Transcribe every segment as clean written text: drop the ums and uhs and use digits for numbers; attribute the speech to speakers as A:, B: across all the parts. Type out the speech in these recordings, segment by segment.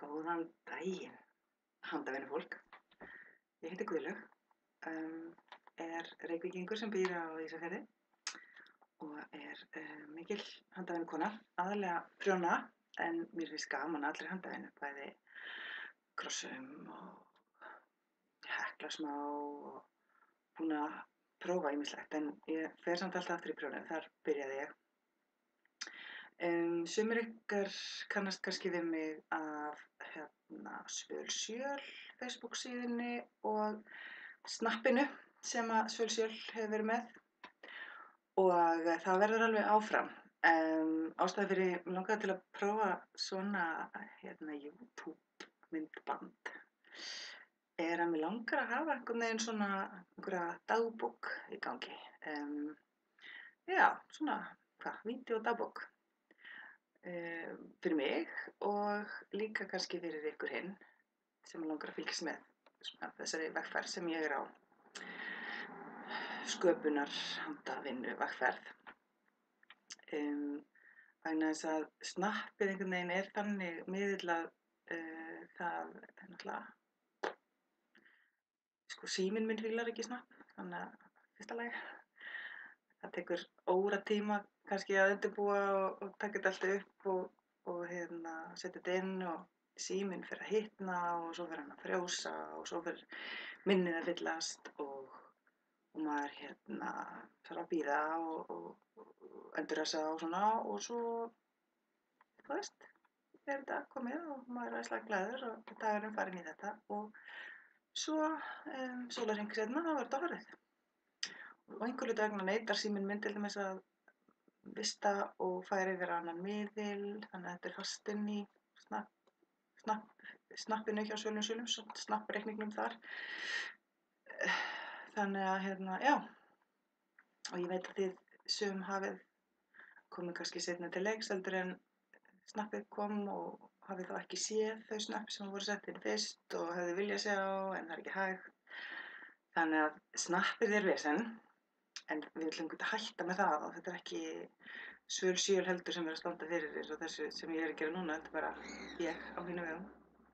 A: Góðan daginn, handavinnufólk. Ég heiti Guðlaug, er Reykvíkingur sem býr á Ísafirði og er mikil handavinnukona, aðallega prjóna, en mér finnst gaman allri handavinnu, bæði krossum og hekla smá og búin að prófa ýmislegt, en ég fer samt alltaf aftur í prjónum, þar byrjaði ég. Sumir ykkar kannast kannski við mig af Svölsjöl Facebook síðunni og snappinu sem að Svölsjöl hefur verið með og það verður alveg áfram. Ástæða fyrir mig langaði til að prófa svona YouTube myndband er að mig langar að hafa einhvern veginn svona einhverja dagbók í gangi. Svona vídeódagbók. Fyrir mig og líka kannski fyrir ykkur hinn sem langar að fylgjast með þessari vegferð sem ég er á, sköpunar handavinnu vegferð. Vegna þess að snappið einhvern veginn er þannig miðill að það er náttúrulega, síminn minn fílar ekki snapp, þannig að fyrsta lagi. Það tekur óratíma kannski að undirbúa og taka þetta allt upp og setja þetta inn og síminn fer að hitna og svo fer hann að frjósa og svo fer minnið að fyllast og maður þarf að bíða og endurræsa og svona og svo, þú veist, er þetta komið og maður er æðislega glaður og dagurinn farinn í þetta og svo sólarhring seinna þá er þetta horfið. Og einhverju hluta vegna neitar síminn minn til dæmis að vista og færi yfir á annan miðil, þannig að þetta er fast inn í snappinu hjá Svölum, snappreikningnum þar. Þannig að og ég veit að þið sum hafið komið kannski seinna til leiks heldur en snappið kom og hafið þá ekki séð þau snapp sem voru sett inn fyrst og hefði viljað sjá en það er ekki hægt. Þannig að snappið er vesen. En við viljum ekki hætta með það og þetta er ekki Svölsjöl heldur sem er að standa fyrir eins og þessu sem ég er að gera núna, þetta er bara ég á mínu vegum.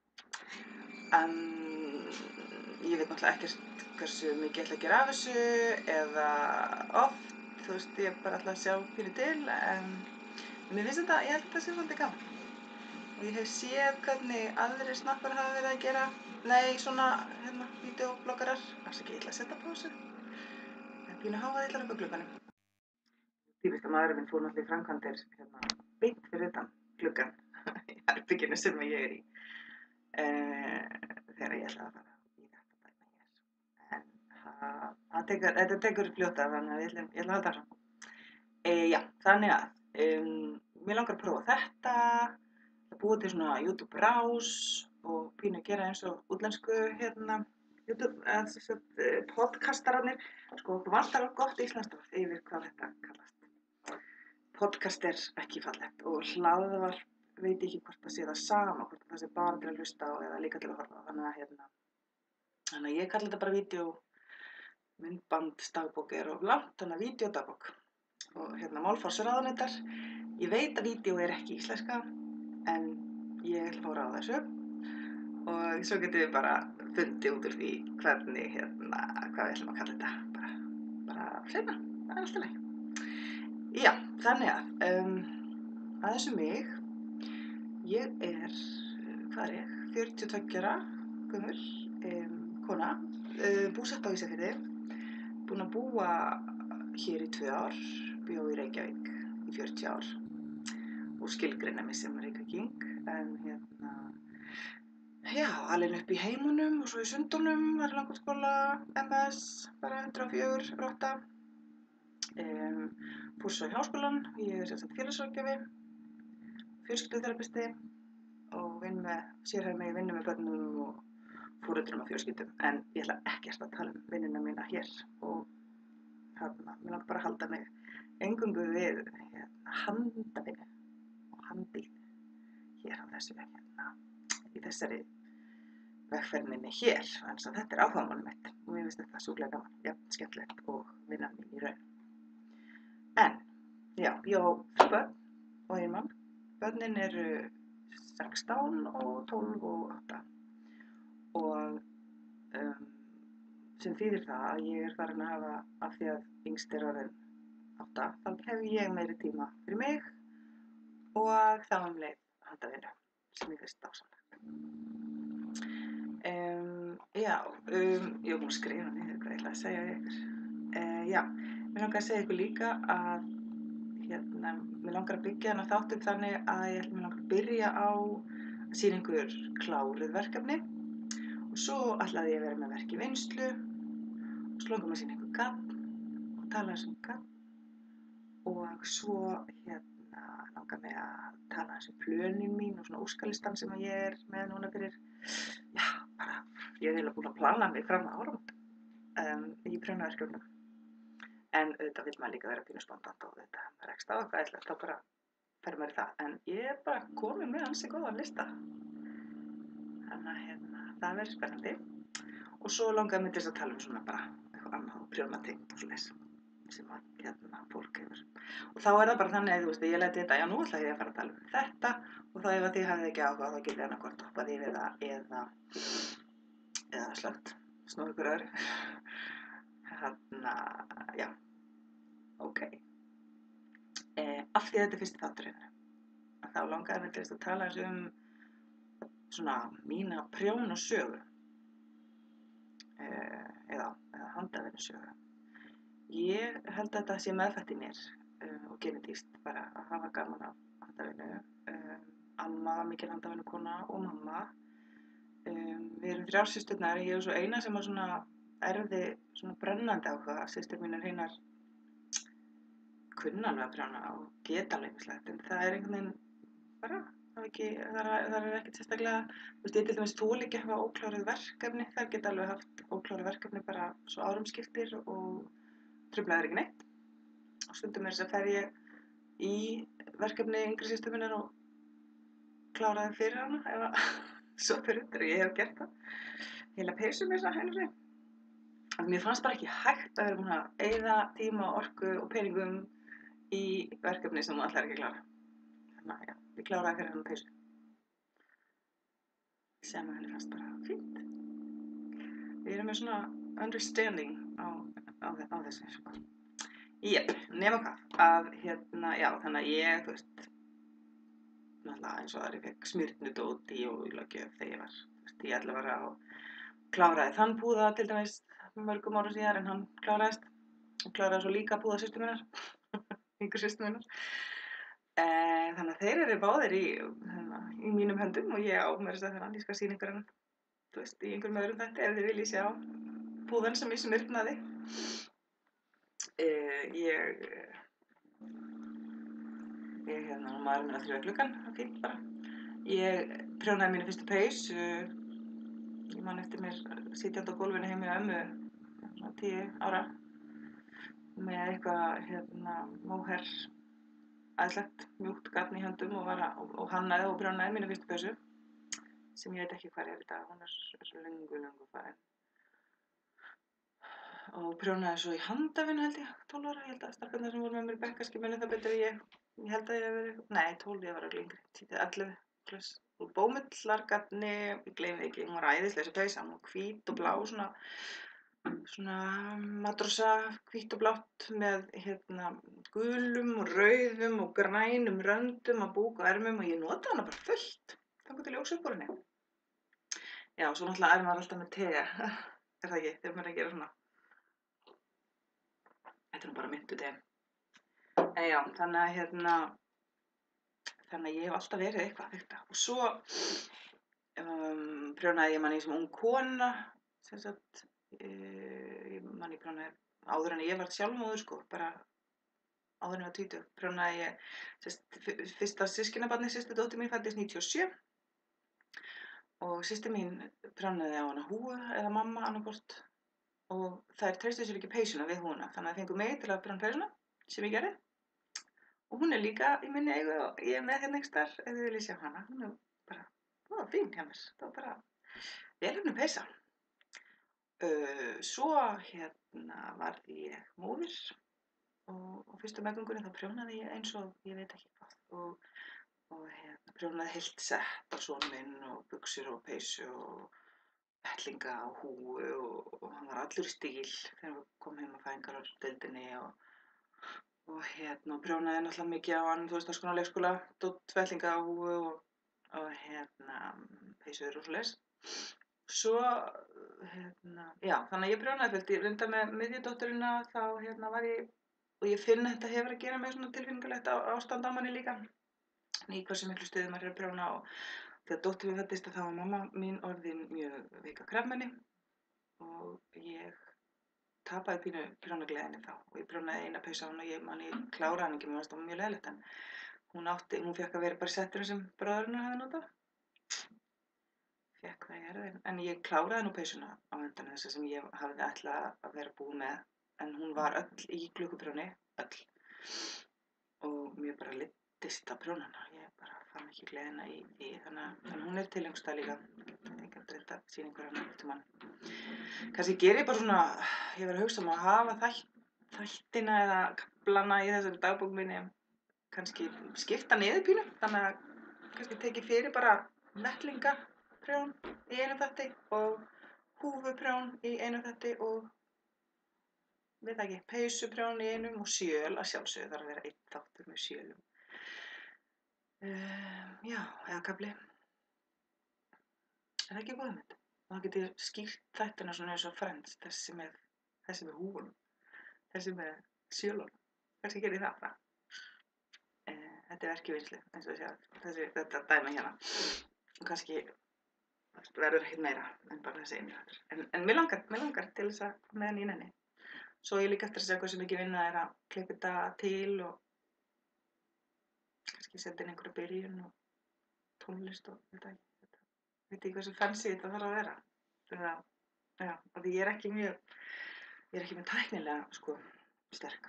A: Ég veit náttúrulega ekkert hversu mikið ég ætla að gera af þessu eða oft, þú veist, ég bara ætla að sjá pínu til, en mér finnst þetta, ég held að þetta sé svolítið gaman. Og ég hef séð hvernig aðrir snappar hafa verið að gera, vídeóbloggarar, ég ætla að setja pásu. Pínu hávaðillar upp á glugganum. Típist að maðurinn minn fór náttúrulega í framkvæmdir beint fyrir utan gluggann í herberginu sem ég er í þegar ég ætla að fara í þetta dæmi hér. En þetta tekur fljóta þannig að ég ætla að halda áfram. Þannig að mér langar að prófa þetta, að búa til svona YouTube rás og pínu að gera eins og útlensku YouTube, podcastararnir, okkur vantar gott íslenskt orð yfir hvað þetta kallast. Podcast er ekki fallegt og hlaðvarp veit ekki hvort það sé það sama, hvort það sé bara til að hlusta á eða líka til að horfa á. Þannig að ég kalla þetta bara vídeó, myndbandsdagbók er of langt, þannig að vídeódagbók. Og málfarsráðuneytar, ég veit að vídeó er ekki íslenska, en ég ætla að fá ráð þessu. Og svo getum við bara fundið út úr því hvernig, hvað við ætlum að kalla þetta, bara seinna, það er alltaf leið. Þannig að, aðeins mig, ég er, 42 ára gömul, kona, búsett á Ísafirði, búin að búa hér í 2 ár, bjó í Reykjavík í 40 ár og skilgreina mig sem Reykvíking, en alin upp í heimunum og svo í Sundunum, var í Langholtsskóla, MS, bara 104, rotta. Fór svo í háskólann, ég er félagsráðgjafi, fjölskylduþerapisti og vinn með sérhæfi vinnu með börnum og foreldrum og fjölskyldum. En ég ætla ekkert að tala vinnuna mína hér og mér langar bara að halda mig eingöngu við handavinnu og handíð hér á þessu í þessari vegferð minni hér, þannig að þetta er áhugamálið mitt og mér finnst þetta sjúklega gaman, skemmtilegt og vinnan mín í raun. En, ég á börn og eiginmann. Börnin eru 16 og 12 og 8 og sem þýðir það að ég farin að hafa, af því að yngst orðin 8, þá hef ég meiri tíma fyrir mig og þá leið handavinnu sem ég finnst dásamlegt. Já, ég var búin að skrifa niður hvað ég ætla að segja við ykkur. Já, mér langar að segja ykkur líka að mér langar að byggja þennan þátt upp þannig að mér langar að byrja á að sýna ykkur kláruð verkefni og svo ætlaði ég að vera með verk í vinnslu og svo langar maður að sýna ykkur gagn og tala um gagn og svo langar mig að tala plönin mín og svona óskalistan sem ég með núna fyrir, já, bara, ég eiginlega búin að plana mig fram að áramótum í prjónaverkefnum. En auðvitað vill maður líka vera pínu spontant og þetta rekst á eitthvað ætlegt, þá bara fer maður í það. En ég bara komin með ansi góðan lista. Þannig að það verður spennandi. Og svo langaði mig til þess að tala svona bara eitthvað annað og prjónatengt og svoleiðis sem að fólk hefur. Og þá það bara þannig að þú veist að ég læti þetta, já nú ætla ég að fara að tala um þetta og þá ef að þið hafið ekki áhuga þá getið annað hoppað yfir það eða slögt, snúið ykkur öðru. Já, ok. Af því þetta fyrsti þátturinn, þá langaði mig til þess að tala svona mína prjónasögu eða handavinnusögu. Ég held að þetta sé meðfætt í mér og genetískt bara að hafa gaman af handavinnu. Amma var mikil handavinnukona og mamma. Við erum 3 systurnar, ég svo eina sem var svona erfði svona brennandi áhuga. Systur mínar hinar kunna alveg að prjóna og geta alveg ýmislegt, en það einhvern veginn bara, það ekkert sérstaklega, þú veist, ég til dæmis þoli ekki að hafa ókláruð verkefni, þær geta alveg haft ókláruð verkefni bara svo árum skiptir og truflaði ekki neitt. Og stundum þess að fer ég í verkefni yngri systur minnar og kláraði fyrir hana ef að svo fyrir undir og ég hef gert það. Heila peysu með þess að einu sinni. En mér fannst bara ekki hægt að vera búin að eyða tíma, orku og peningum í verkefni sem hún ætlar ekki að klára. Þannig að já, ég kláraði fyrir hana peysu. Sem henni fannst bara fínt. Við erum með svona understanding á þessu, sko. Jep, nema hvað, að já, þannig að ég, þú veist, náttúrulega eins og aðri fekk smyrnudót í jólagjöf þegar ég var, þú veist, í 11 ára og kláraði þann púða til dæmis mörgum árum síðar en hann kláraðist og kláraði svo líka púða systur minnar, yngri systur minnar. Þannig að þeir eru báðir í mínum höndum og ég á mér þess að þannig að ég skal sýna ykkur hann, þú veist, í einhverjum öðrum þætti ef þið viljið sjá púðan sem ég smyrnaði. Maður minn að þrjóða gluggan, fínt bara. Ég prjónaði mínu fyrstu peysu, ég man eftir mér sitjandi á gólfinu heima hjá ömmu, svona 10 ára, með eitthvað móher, æðislegt, mjúkt garn í höndum og hannaði og prjónaði mínu fyrstu peysu, sem ég veit ekki hvar í dag, hún svo löngu farin. Og prjónaði svo í handavinnu held ég, 12 ára, ég held að stelpurnar sem voru með mér í bekk kannski muni það betur en ég held að ég hef verið, nei 12, ég var örugglega yngri, 11 plus. Og bómullargarni, ég gleymi ekki, hún var æðisleg þessi peysa, hún var hvít og blá, svona madrosa, hvít og blátt með gulum og rauðum og grænum röndum á búk og ermum og ég notaði hana bara fullt, þangað til ég óx upp úr henni. Já, svo náttúrulega maður alltaf með te, það ekki, þegar maður að gera svona. Þetta nú bara myndu te. Já, þannig að ég hef alltaf verið eitthvað þetta. Og svo prjónaði ég manni sem ung kona, sem sagt, ég prjónaði áður en ég varð sjálfmóður, sko, bara áður en ég var 20, prjónaði ég, fyrsta systkinabarnið, systurdóttir mín fæddist 97 og systir mín prjónaði á hana húfu eða mamma annaðhvort og þær treystu sér ekki peysuna við húfuna, þannig að þær fengu mig til að prjóna peysuna sem ég gerði. Og hún líka í minni eigu og ég með hérna einhvers staðar ef þið viljið sjá hana. Hún bara, það var fín hjá mér, það var bara velefnuð peysa. Svo varð ég móðir og fyrstu meðgöngunni þá prjónaði ég eins og ég veit ekki hvað og prjónaði heilt sett á son minn og buxur og peysu og vettlinga og húfu og hann var allur í stíl þegar við komum heim á fæðingardeildinni og prjónaði náttúrulega mikið á hann, þú veist, á skóla og leikskóla, vettlinga og húfu og peysur og svoleiðis. Svo, já, þannig að ég prjónaði fullt. Ég reyndar með miðjudótturina, þá var ég, og ég finn að þetta hefur að gera með svona tilfinningalegt ástand á manni líka. Í hversu miklu stuði maður er að prjóna og þegar dóttir mín fæddist þá var mamma mín orðin mjög veik af krabbameini og ég tapaði pínu prjónagleðinni þá og ég prjónaði eina peysu á hana og ég kláraði hana ekki, mér fannst það mjög leiðinlegt en hún fékk að vera bara í settinu sem bróðir hennar hafði notað. Fékk það í herðin, en ég kláraði nú peysuna á endanum þessa sem ég hafði ætlað að vera búin með en hún var öll í glukkuprjóni, öll og mér bara leiddist að prjóna hana, ég bara fann ekki gleðina í því en hún er til einhvers staðar líka, ég get reynt að sýna ykkur hana eftir mann. Kannski geri ég bara svona, ég var að hugsa að hafa þættina eða kaflana í þessari dagbók minni kannski skipta niður pínu, þannig að kannski teki fyrir bara vettlingaprjón í einu þætti og húfuprjón í einu þætti og veit ekki, peysuprjón í einum og sjöl að sjálfsögðu þarf að vera einn þáttur með sjölum. Já, eða kafli. Er það ekki góð hugmynd? Og þá get ég skýrt þættina svona eins og Friends, þessi með húfunum, þessi með sjölunum. Kannski geri ég það bara. Þetta er verkjavinnslu, eins og þetta dæmi hérna. Og kannski verður ekkert meira en bara þessi einu þáttur. En mér langar til þess að meðan ég nenni. Svo ég líka eftir að segja hversu mikið vinna er að klippa þetta til og kannski setja inn einhverja byrjun og tónlist og veit ekki hversu fancy þetta þarf að vera. Já, af því ég er ekki mjög tæknilega, sko, sterk.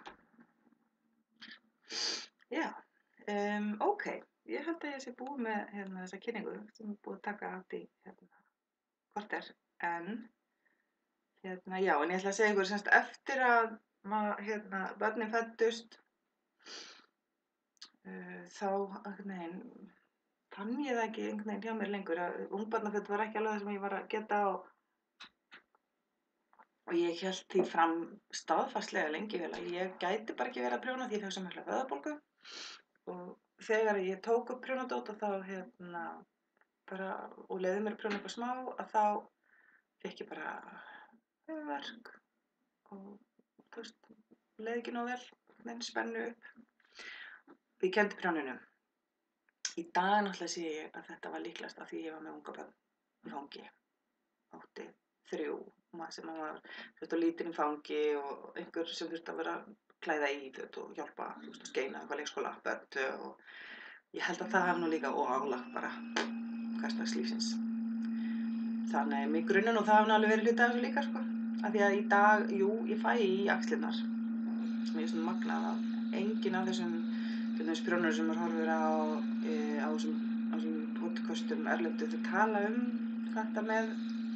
A: Já, ok, ég held að ég sé búið með þessa kynningu sem er búið að taka átt í korter, en já, en ég ætla að segja ykkur semst eftir að börnin fæddust þá fann ég það ekki einhvern veginn hjá mér lengur að ungbarnaföt var ekki alveg það sem ég var að geta og ég hélt því fram staðfastlega lengi vel að ég gæti bara ekki verið að prjóna því ég fekk svo mikla vöðvabólgu og þegar ég tók upp prjónadót og þá bara og leyfði mér að prjóna eitthvað smá að þá fékk ég bara höfuðverk og þú veist, leið ekki nógu vel, neinn spennu upp. Ég kenndi prjóninu. Í dag náttúrulega sé ég að þetta var líklegast af því ég var með unga börn í fangi. Átti 3 sem var lítinn í fangi og einhver sem þurfti að vera að klæða í föt og hjálpa, þú veist, að skeina eitthvað leikskóla, börn og ég held að það hafi nú líka og álag bara hversdagslífsins. Þannig mig grunar nú það hafi nú alveg verið hluti af þessu líka, sko. Af því að í dag, jú, ég fæ í axlirnar. Mér er svona magnað að enginn af þessum prjónurum sem maður horfir á þessum podcastum erlendu þau tala þetta með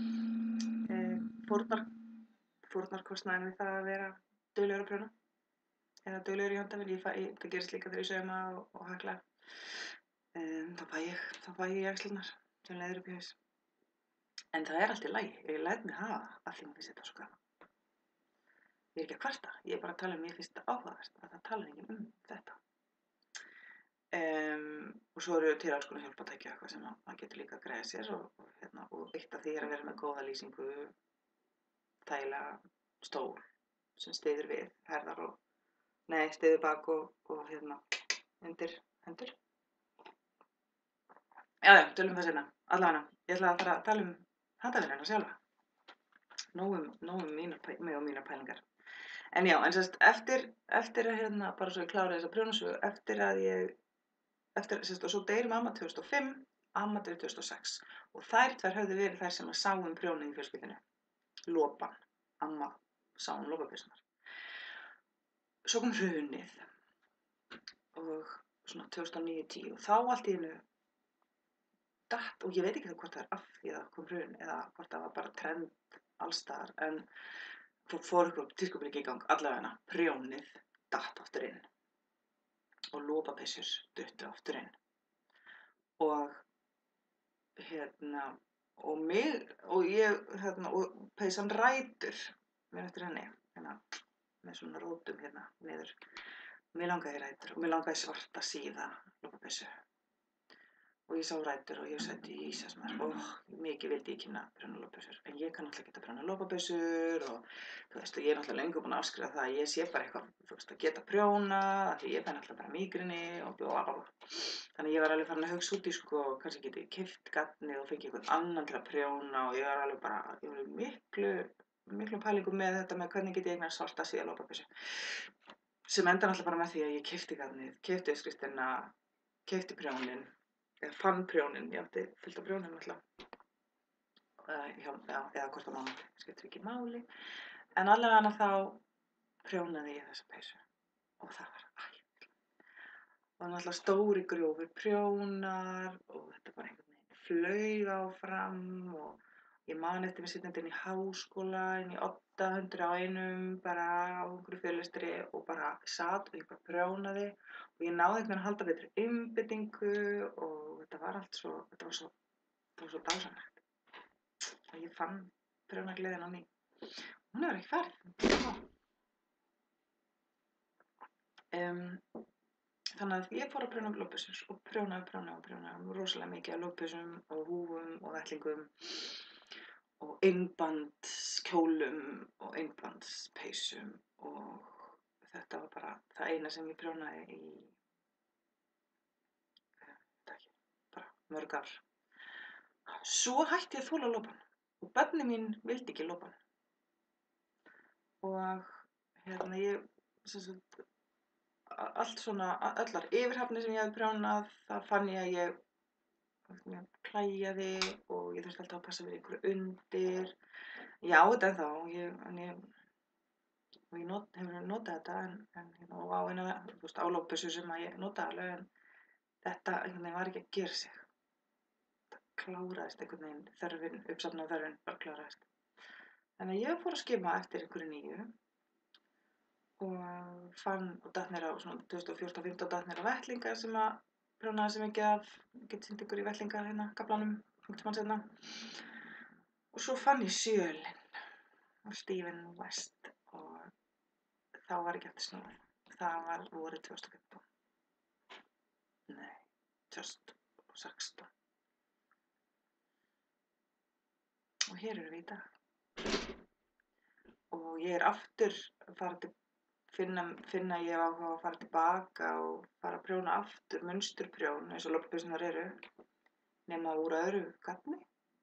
A: fórnarkostnaðinn við það að vera duglegur að prjóna eða duglegur í handavinnu. Það gerist líka þegar ég sauma og hagla. Þá fæ ég í axlirnar sem leiðir upp í haus. En það er allt í lagi, ég læt mig hafa af því mér finnst þetta svo gaman. Ég er ekki að kvarta, ég er bara að tala mér finnst þetta áhugavert að það talar enginn þetta. Og svo eru til alls konar hjálpartæki eitthvað sem maður getur líka að greiða sér og eitt af því er að vera með góða lýsingu, þægilega stól sem styður við herðar styður bak og undir hendur. Já, tölum það seinna. Allavega, ég ætla að fara að tala handavinnuna sjálfa. Nóg mig og mínar pælingar. En já, en sérst eftir að bara svo ég kláraði þessa prjónasögu, og svo deyr mamma 2005, amma deyr 2006 og þær tvær höfðu verið þær sem að sáu prjónið í fjölskyldunni. Lopan, amma sá lopapeysurnar. Svo kom hrunið og svona 2009-10 og þá allt í einu datt, og ég veit ekki hvort það er af því að kom hrun eða hvort það var bara trend allstaðar, en fór eitthvað tískubylgja í gang, allavega prjónið datt aftur inn og lopapeysur duttu aftur inn og og ég og peysan rætur mér eftir henni með svona rótum niður. Mér langaði í rætur og mér langaði í svarta síða lopapeysu og ég sá rætur og ég hugsaði Jesus maður, mikið vildi ég kynna prjóna lopapeysur en ég kann náttúrulega ekki að prjóna lopapeysur og þú veist og ég er náttúrulega löngu búin að afskrifa það að ég sé bara eitthvað þú veist að geta prjóna af því ég fæ náttúrulega bara mígreni og blablabla. Þannig ég var alveg farin að hugsa út í sko kannski geti ég keypt garnið og fengið einhvern annan til að prjóna og ég var alveg bara ég var miklu pælingum með þetta með hvernig get ég eignast svarta síða lopapeysu sem endar náttúrulega bara með því að ég keypti garnið, keypti uppskriftina, keypti prjóninn eða fann prjóninn, ég átti fullt af prjónum náttúrulega eða hvort að mamma skiptir ekki máli en allavega þá prjónaði ég þessa peysu og það var og náttúrulega stóri grjófir prjónar og þetta bara einhvern veginn flaug áfram og ég man eftir mig sitjandi inn í háskóla, inn í Odda 100 á einum, bara á einhverju fyrirlestri og bara sat og ég bara prjónaði og ég náði einhvern veginn að halda betri einbeitingu og þetta var svo dásamlegt. Og ég fann prjónagleðina á ný. Hún hefur ekki farið. Þannig að ég fór að prjóna loppeysur og prjónaði rosalega mikið af loppeysum og húfum og vettlingum og einbandskjólum og einbandspeysum og þetta var bara það eina sem ég prjónaði í bara mörg ár. Svo hætti ég að þola lopann og börnin mín vildi ekki lopann og ég sem sagt allt svona, allar yfirhafnir sem ég hafði prjónað, þar fann ég að ég klæjaði og ég þurfti alltaf að passa fyrir einhverju undir. Já, þetta ennþá, og ég hefur notað þetta og á eina, þú veist, á lopapeysu sem að ég notaði alveg en þetta einhvern veginn var ekki að gera sig. Það kláraðist einhvern veginn, þörfin, uppsafnaða þörfin bara kláraðist. Þannig að ég fór að skima eftir einhverju nýju og fann og datt mér á svona 2014-15 datt mér á vettlinga sem að prjónaði sem ekki af, get sýnt ykkur í vettlinga kaflanum, einhvern tímann seinna. Og svo fann ég Sjölinn og Stephen West og þá var ekki eftir snúið. Það var vorið 2015. Nei, 2016. Og hér erum við í dag. Og ég er aftur að fara til finna ég hef áhuga að fara tilbaka og fara að prjóna aftur munsturprjón eins og lopapeysurnar eru nema úr öðru garni.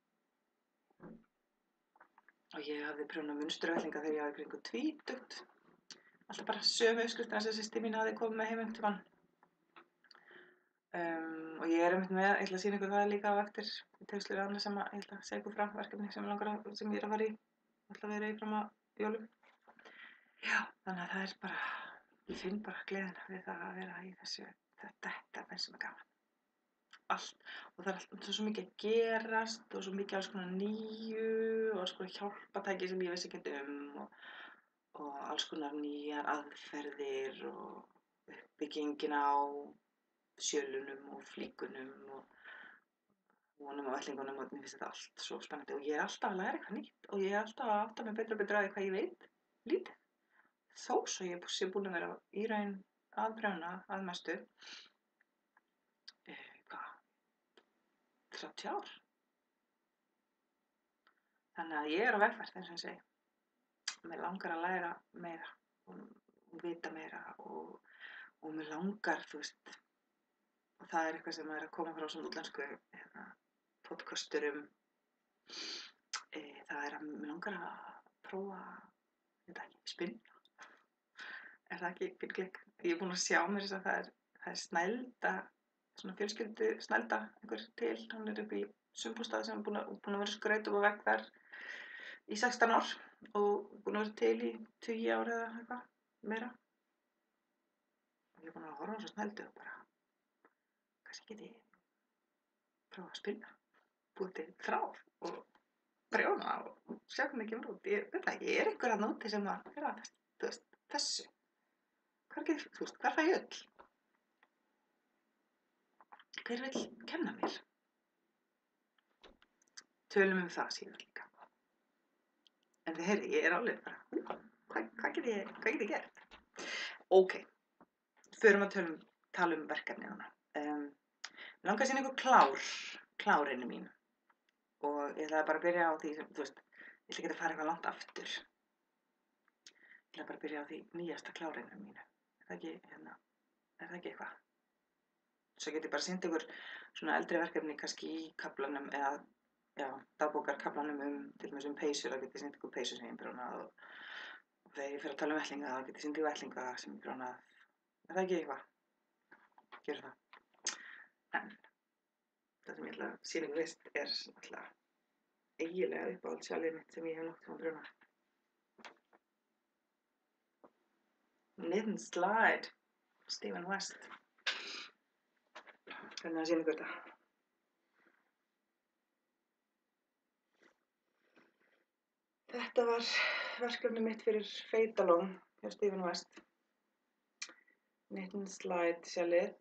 A: Og ég hafði prjónað munsturvellinga þegar ég var í kringum tvítugt. Alltaf bara sömu uppskriftina sem systir mín hafði komið með heim einhvern tímann. Og ég er einmitt með, ég ætla að sýna ykkur það líka á eftir í tengslum við annað sem ég ætla að segja ykkur frá verkefni sem ég er að fara í. Ég ætla að vera í fram að jólum. Já, þannig að það er bara, ég finn bara gleðina við það að vera í þessu, þetta finnst sem er gaman. Allt, og það er alltaf svo mikið að gerast og svo mikið alls konar nýju og alls konar hjálpatæki sem ég vissi ekki og alls konar nýjar aðferðir og uppbyggingin á sjölunum og flíkunum og vonum og vettlingunum og mér finnst þetta allt svo spennandi og ég er alltaf að læra eitthvað nýtt og ég er alltaf að átta mig betur og betur á því hvað ég veit lítið. Þó svo ég sé búin að vera í raun að prjóna að mestu 30 ár. Þannig að ég er á vegferð eins og ég segi. Mér langar að læra meira og vita meira og mér langar, þú veist, og það er eitthvað sem er að koma frá svona útlensku podcasturum. Það er að mér langar að prófa, spinna. Er það ekki fyrirklikk? Ég er búin að sjá mér þess að það er snælda, svona fjölskyldu snælda einhver til. Hún er upp í sumarbústað sem er búin að vera skraut upp á vegg þar í 16 ár og búin að vera til í 20 ár eða eitthvað meira. Og ég er búin að horfa á þessa snældu og bara, kannski get ég prófa að spinna, búið til þráð og prjóna og sjá hvernig það kemur út. Ég veit það ekki, ég er einhver að nóti sem að vera þessu. Hvar fæ ég öll? hver vill kenna mér? Tölum það síðan líka. En þið heyri, ég alveg bara, hvað get ég gert? Ok, förum að tala um verkefni núna. Mig langar að sýna ykkur klárinu mín. Og ég ætlaði bara að byrja á því sem, þú veist, ég ætla ekki að fara eitthvað langt aftur. Ég ætla bara að byrja á því nýjasta klárinu mínu. Er það ekki eitthvað? Svo get ég bara sýnt ykkur svona eldri verkefni kannski í kaflanum eða, já, dagbókarkaflanum til dæmis peysur, þá get ég sýnt ykkur peysur sem ég prjónað og þegar ég fer að tala um vettlinga, þá get ég sýnt ykkur vettlinga sem ég prjónað. Er það ekki eitthvað? Gjörðu það. En það sem ég ætla að sýna ykkur fyrst er náttúrulega eiginlega uppáhaldssjalið mitt sem ég hef nokkuð prjónað. Knit and Slide, Stephen West. Hvernig að sýna ykkur þetta? Þetta var verkefni mitt fyrir Feitalón hjá Stephen West. Knit and Slide sjalið.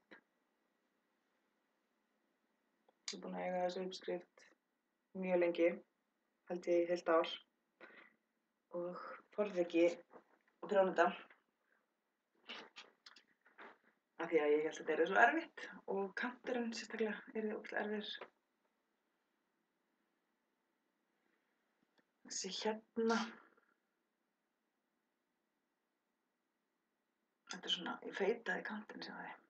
A: Ég er búin að eiga þessu uppskrift mjög lengi, held ég í heilt ár. Og þorði ekki að prjóna þetta. Af því að ég held að þetta svo erfitt og kanturinn sérstaklega ógeðslega erfiður. Þessi hérna. Þetta svona, ég feitaði kantinn sem það er.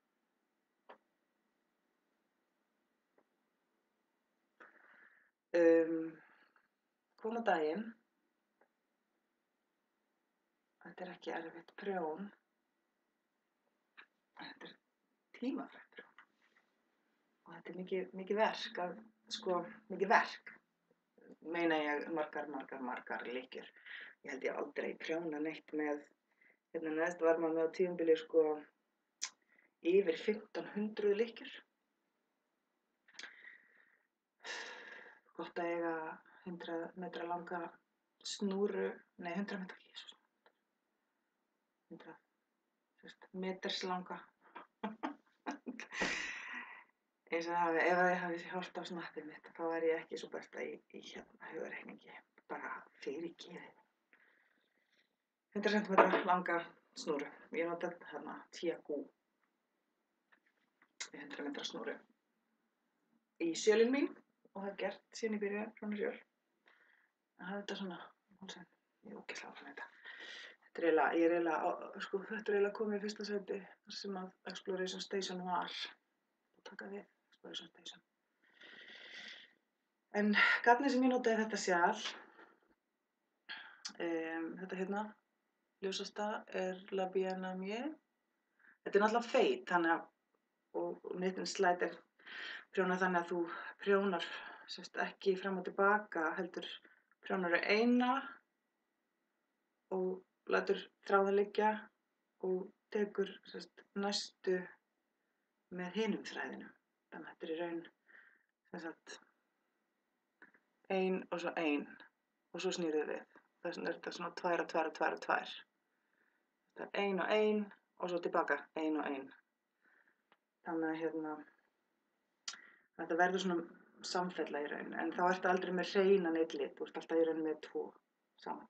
A: Kom á daginn. Þetta er ekki erfitt prjón. Þetta er tímafrekt prjón. Og þetta er mikið verk mikið verk. Meina ég margar lykkjur. Ég held ég aldrei prjóna neitt með, hérna neðst var maður með á tímabili yfir 1500 lykkjur. Gott að eiga 100 metra langa snúru, nei 100 metra, Jesús. 100 meters langa. Eins og ef ég hafi horft á snappið mitt, þá væri ég ekki svo besta í hugarreikningi. Bara fyrirgefið. 100 cm langa snúru. Ég notaði þarna TIAGU 100 metra snúru í sjölinn mín og hef gert síðan ég byrjaði frá sjöl. Að hafa þetta svona, ég er ógeðslega áfram þetta. Þetta er eiginlega komið í fyrsta sæti þar sem að Exploration Station var. Og taka við Exploration Station. En garnið sem ég notaði þetta sjal, þetta hérna, ljósasta er La Bien Aimée. Þetta er náttúrulega feit, þannig að, og Knit and Slide er prjónað þannig að þú prjónar ekki fram og tilbaka, heldur prjónar eina og lætur þráðinn liggja og tekur næstu með hinum þræðinum. Þannig að þetta er í raun ein og svo ein og svo snýrðu við. Þess vegna er þetta svona 2 og 2 og 2 og 2. Þetta er ein og ein og svo tilbaka ein og ein. Þannig að þetta verður svona samfella í raun, en þá ertu aldrei með hreinan einn lit, þú ert alltaf í raun með 2 saman.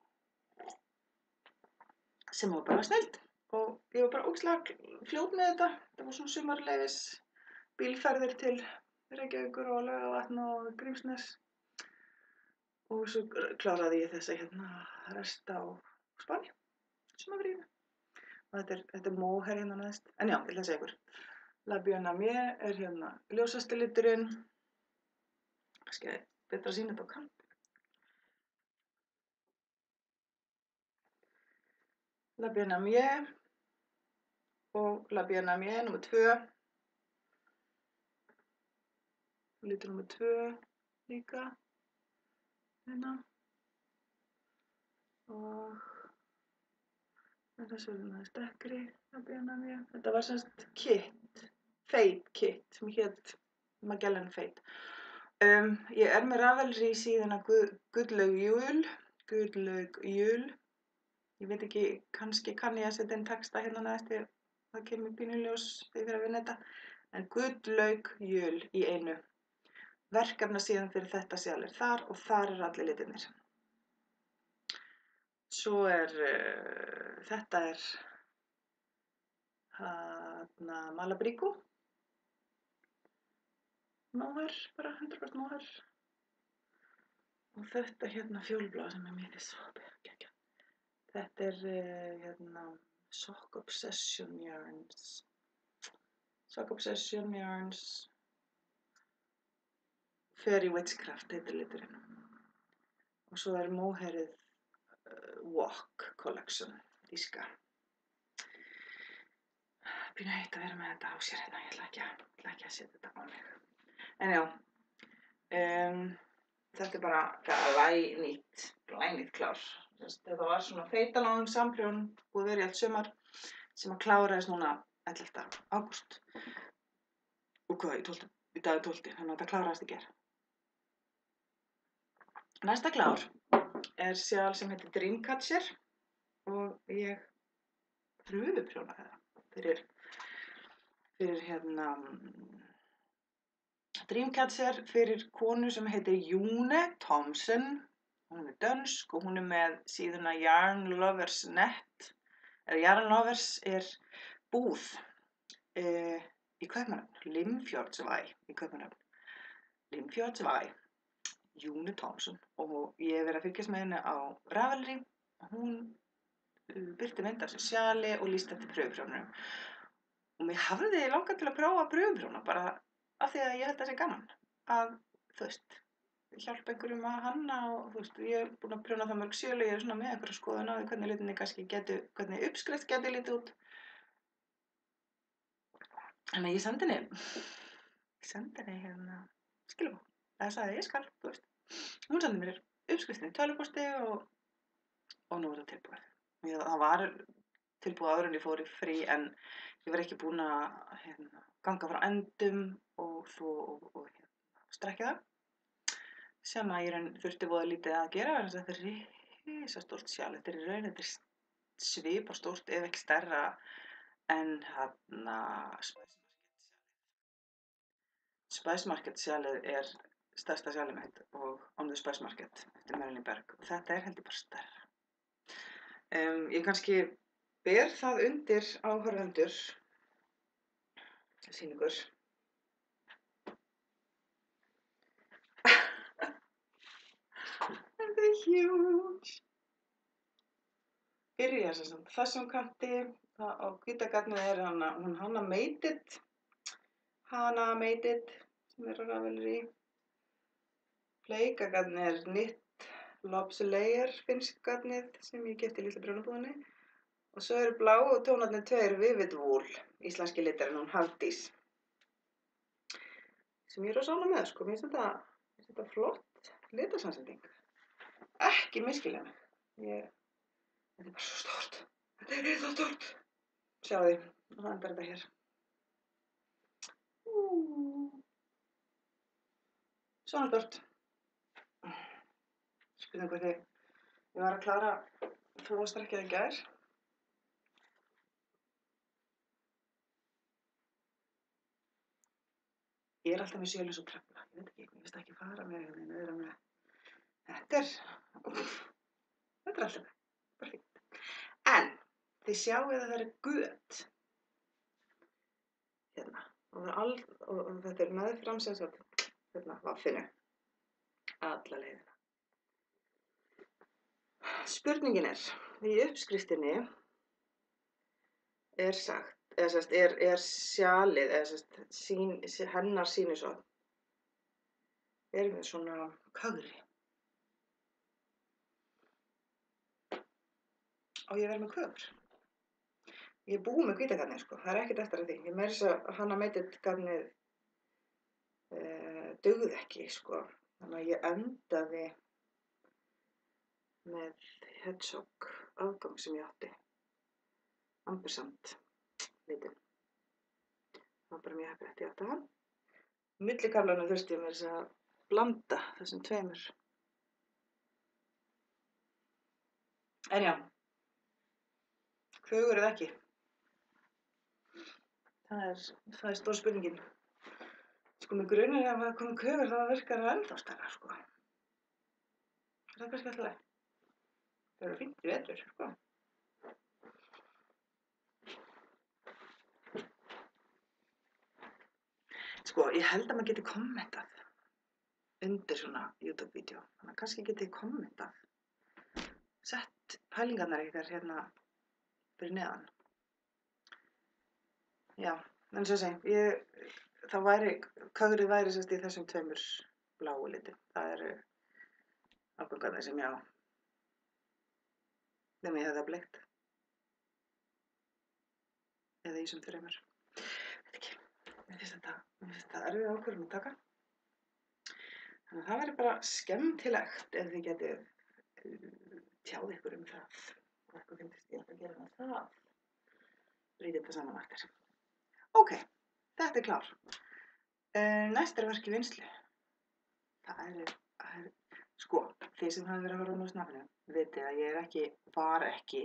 A: Sem var bara snilld og ég var bara ógeðslega fljót með þetta. Þetta var svona sumarleyfis bílferðir til Reykjavíkur og Laugarvatn og Grímsnes. Og svo kláraði ég þessa resta á Spáni, sumarfríinu. Og þetta er móher hérna neðst. En já, ég ætla að segja ykkur. La Bien Aimée er hérna ljósasti liturinn. Kannski betra að sýna þetta á kant. La Bien Aimée og La Bien Aimée nr. 2. Litur nr. 2 líka. Hérna. Og þetta er aðeins dekkri, La Bien Aimée. Þetta var kit, feit kit, sem hét Magellan Feit. Ég er með Ravelry síðuna Guðlaug Jul. Ég veit ekki, kannski kann ég að setja inn texta hérna neðst, það kemur pínuljós þegar ég fer að vinna þetta. en gulllaukjöl í einu. Verkefnasíðan fyrir þetta sjal þar og þar allir litirnir. Svo þetta Malabrigo. Móhair, bara 100% móhair. Og þetta hérna fjólblá sem mér finnst svo geggjað. Þetta Sock Obsession Yarns. Sock Obsession Yarns. Fairy Witchcraft heitir liturinn. Og svo móhairið Walk Collection, þýska. Pínu heitt að vera með þetta á sér hérna, ég ætla ekki að setja þetta á mig. En já, þetta bara glænýtt klár. Þetta var svona feitalán samprjón, búið verið í allt sumar, sem að kláraðist núna 11. ágúst. Og hvað, í dag 12, þannig að þetta kláraðist í gær. Næsta klár sjal sem heitir Dreamcatcher og ég pröfuprjónaði það fyrir Dreamcatcher fyrir konu sem heitir June Thomsen. Hún dönsk og hún með síðuna Yarn Lovers Net. Yarn Lovers búð í Kaupmannahöfn, Limfjordsvej í Kaupmannahöfn. Limfjordsvej, June Thomsen. Og ég hef verið að fylgjast með henni á Ravelry. Hún birti mynd af sér sjali og lýsti eftir pröfuprjónunum. Og mig hafði langað til að prófa að pröfuprjóna bara af því að ég held að það sé gaman að, hjálpa einhverjum að hanna og ég er búin að prjóna það mörg sjöl og ég er svona með einhverja skoðun á því hvernig litinni kannski hvernig uppskrift gæti litið út. Þannig að ég sendi henni skilabók. Það sagði ég skal, Hún sendi mér uppskriftinni í tölvupósti og nú það tilbúið. Það var tilbúið áður en ég fór í frí en ég var ekki búin að ganga frá endum og strekkja það. Sem að ég þurfti voða lítið að gera en þetta risastórt sjal. Þetta í raun, þetta svipastórt ef ekki stærra en Spice Market sjalið stærsta sjalið mitt og On the Spice Market eftir Marilyn Berg og þetta heldur bara stærra. Ég kannski ber það undir áhorfendur sýningur. Þetta huge. Byrja þessum kanti á hvíta gatnið hún Hannah Made It sem á Ravelry. Bleika gatnið Knit Lobs Layer finnsk gatnið sem ég keypti í litlu prjónabúðinni. Og svo bláu tónarnir tveir Vivid Wool, íslenski litarinn hún Hafdís. Sem ég rosa ánægð með, mér finnst þetta flott litasamsetning. Ekki misskilja mig. Þetta bara svo stórt. Þetta svo stórt. Sjáðu, og það endar þetta hér. Svona stórt. Spurning hvað ég var að klára flóastrekkið í gær. Ég alltaf með sjölu svo trefla. Ég veit ekki, ég veist ekki fara með með. Þetta alltaf með. Bara fínt. En þið sjáu að það göt. Hérna. Og þetta meðfram sem sagt. Vaffinu. Alla leiðina. Spurningin í uppskriftinni sagt, sjalið, hennar sýnishorn með svona kögri. Og ég verð með kögur. Ég er búin með hvíta gatnið, það ekkert eftir að því. Ég meira þess að Hannah Made It gatnið dugði ekki, Þannig að ég endaði með Hedgehog afgang sem ég átti. Ampersand litinn. Það var bara mjög heppilegt, ég átti hann. Millikaflanum þurfti ég með að blanda þessum tveimur. En já, kögur eða ekki. Það er stór spurningin. Sko, mig grunar ef það komið köfur þá virkar það ennþá stærra, sko. Er það kannski alltaf leið? Það verður fínt í vetur, sko. Sko, ég held að maður geti kommentað undir svona YouTube-vídeó. Þannig að kannski geti kommentað. Sett pælingarnar ykkar hérna fyrir neðan. Já, en svo sem, kögrið væri sérst í þessum tveimur bláu litum. Það eru afgangarnir sem ég á. Þeim ég hefði það bleikt. Eða í þessum þreimur. Veit ekki. Mér finnst þetta erfið ákvörðun að taka. Þannig að það væri bara skemmtilegt ef þið getið tjáð ykkur um það. Og eitthvað finnst ég að gera með það. Brýti þetta saman eftir. Ok, þetta er klár. Næst er verk í vinnslu. Sko, þið sem hafa verið að horfa á snafinu, vitið að ég var ekki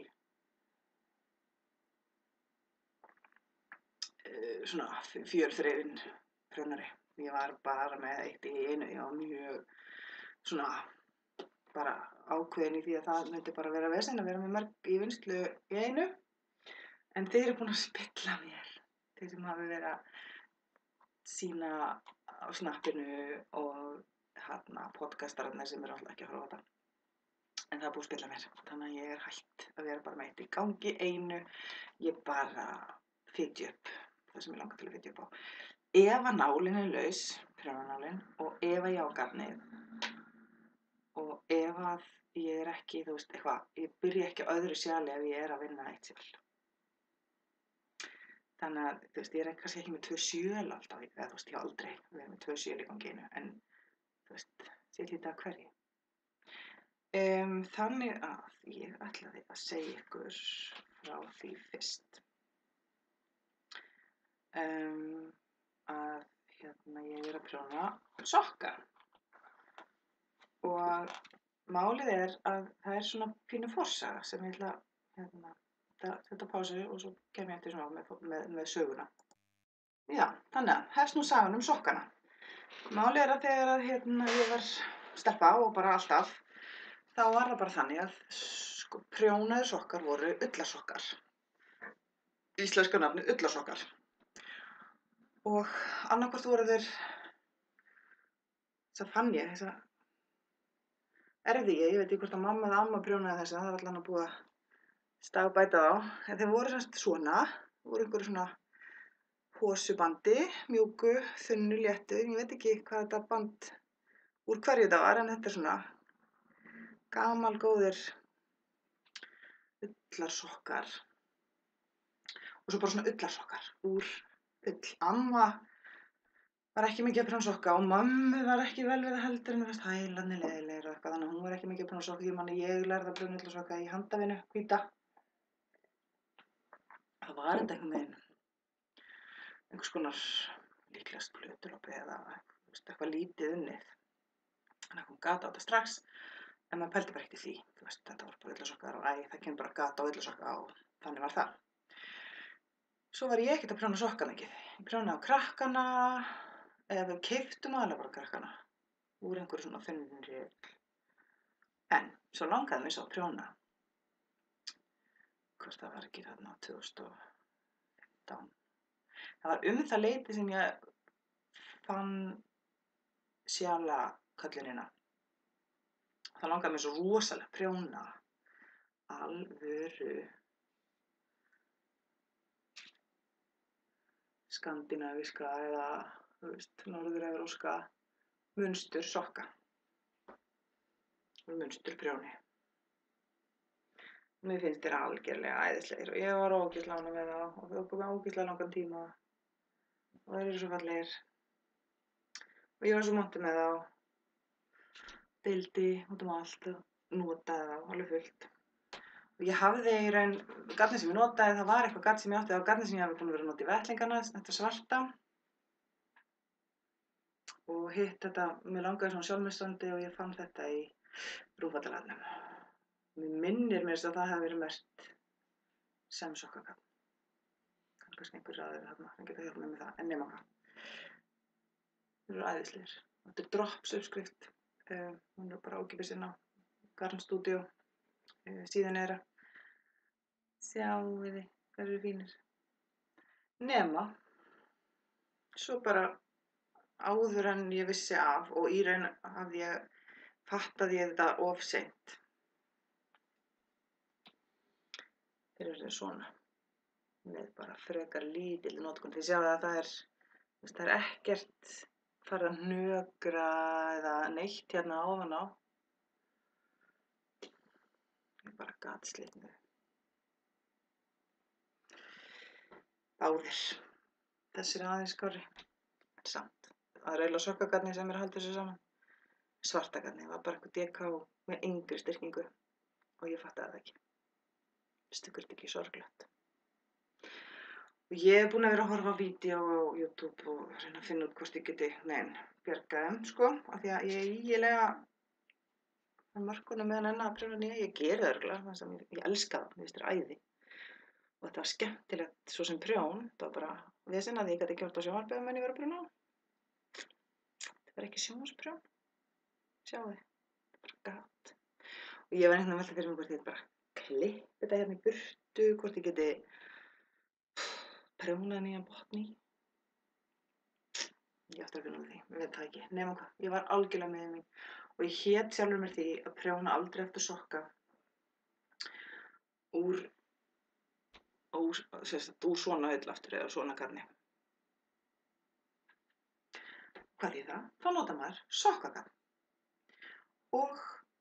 A: svona fjölþrifin prjónari. Ég var bara með eitt í einu. Ég var mjög svona bara ákveðin í því að það myndi bara vera vesen að vera með mörg í vinnslu í einu. En þeir eru búin að spilla mér. Þeir sem hafa verið að sýna á snappinu og podcastararnir sem eru alltaf ekki að horfa á þetta. En það er búið að spilla mér. Þannig að ég er hætt að vera bara með eitt í gangi einu. Ég bara fitja upp það sem ég langar til að fitja upp á. Ef að nálin er laus, prjónanálin, og ef að ég á garnið og ef að ég er ekki, þú veist, eitthvað, ég byrja ekki á öðru sjali ef ég er að vinna eitt sjál. Þannig að, þú veist, ég er kannski ekki með 2 sjöl alltaf, eða þú veist, ég aldrei verið með 2 sjöl í ganginu, en þú veist, sér lítið að hverju. Þannig að ég ætlaði að segja ykkur frá því fyrst. Að ég er að prjóna sokka og málið er að það er svona pínu forsaga sem ég ætla að setja pásu og svo kem ég eftir svona með söguna. Já, þannig að hefst nú sagan sokkana. Málið er að þegar að ég var stelpa og bara alltaf, þá var það bara þannig að sko, prjónaðir sokkar voru ullasokkar. Íslenska nafnið ullasokkar. Og annarkvort voru þeir, það fann ég, erfði ég veit ekki hvort að mamma eða amma prjónaði þessa, það var allan að búið að stagbæta þá. En þeir voru semst svona, voru einhverju svona hósubandi, mjúku, þunnu, léttu, ég veit ekki hvað þetta band, úr hverju þetta var, en þetta er svona gamalgóðir ullarsokkar. Og svo bara svona ullarsokkar úr ull. Amma var ekki mikið að prjóna sokka og mömmu var ekki vel við það heldur en mér fannst hælarnir leiðilegir og eitthvað, þannig að hún var ekki mikið að prjóna sokka. Ég lærði að prjóna ullarsokka í handavinnu, hvíta. Það var þetta einhvern veginn, einhvers konar líklegast plötulopi eða eitthvað lítið unnið. Þannig að hún gat á þetta strax, en maður pældi bara ekkert í því. Þú veist, þetta var bara ullarssokkar og það kemur bara gat á ullarsokka og þannig var það. Svo var ég ekkert að prjóna sokka mikið. Ég prjónaði á krakkana, eða við keyptum aðallega bara krakkana úr einhverju svona þunnri ull. En svo langaði mig svo að prjóna. Hvort það var ekki þarna 2015. Það var það leyti sem ég fann sjala köllunina. Það langaði mig svo rosalega að prjóna alvöru skandinavíska eða, þú veist, norður-evrópska munstur sokka. Munstur prjóni. Mér finnst þeir algjörlega æðislegir og ég var ógeðslega ánægð með þá og það kom ógeðslega langan tíma og þeir eru svo fallegir. Og ég var svo montuð með þá, deildi út allt og notaði þá alveg fullt. Og ég hafði í raun, garnið sem ég notaði, það var eitthvað garn sem ég átti, það var garnið sem ég hafði búin að vera að nota í vettlingana, þetta svarta. Og hitt þetta, mér langaði svona sjálfmissandi og ég fann þetta í Rúffatalafnum. Mér minnir mér að það hafi verið merkt sem sokkagarn. kannski einhverjir aðrir þarna sem geta hjálpað mér með það, en nema hvað. Þeir eru æðislegir. Þetta er Drops uppskrift. Hún er bara ókeypis inn á Garn Studio síðan þeirra. Sjáið þið, hvað eru fínir. Nema, svo bara áður en ég vissi af og í raun fattaði ég þetta of seint. Þeir eru svona, með bara frekar lítil notkun. Þið sjáið að það er ekkert farið að hnökra eða neitt hérna ofan á. Það er bara gatslitnu. Báðir. Þessi er aðeins skárri. Samt. Það er eiginlega sokkagarnið sem er að halda þessu saman. Svartagarnið var bara eitthvað DK með engri styrkingu og ég fattaði það ekki. Ykkur ekki sorglegt. Og ég er búin að vera að horfa á vídeó á YouTube og reyna að finna út hvort ég geti bjargað þeim, sko, af því að ég eiginlega á mörkunum með hann að prjóna nýja, ég geri það örugglega, þannig að ég elska það, mér finnst þér æði. Og þetta var skemmtilegt svo sem prjón, það var bara vesen að ég gæti ekki hort á sjónvarpið meðan ég var að prjóna. Það var ekki sjónvarpsprjón, sjáu þið, það var bara gat. Og ég var einhvern veginn að velta fyrir mig hvort ég geti bara klipp þetta hérna í burtu, hvort ég geti prjónað nýjan botn í. Ég átti að finna úr því, ég veit það ekki, nema hvað, ég var algjörlega með mig og ég hét sjálfur mér því að prjóna aldrei eftir sokka úr svona ull aftur eða svona garni. Hvað þýðir það? Þá notar maður sokkagarn. Og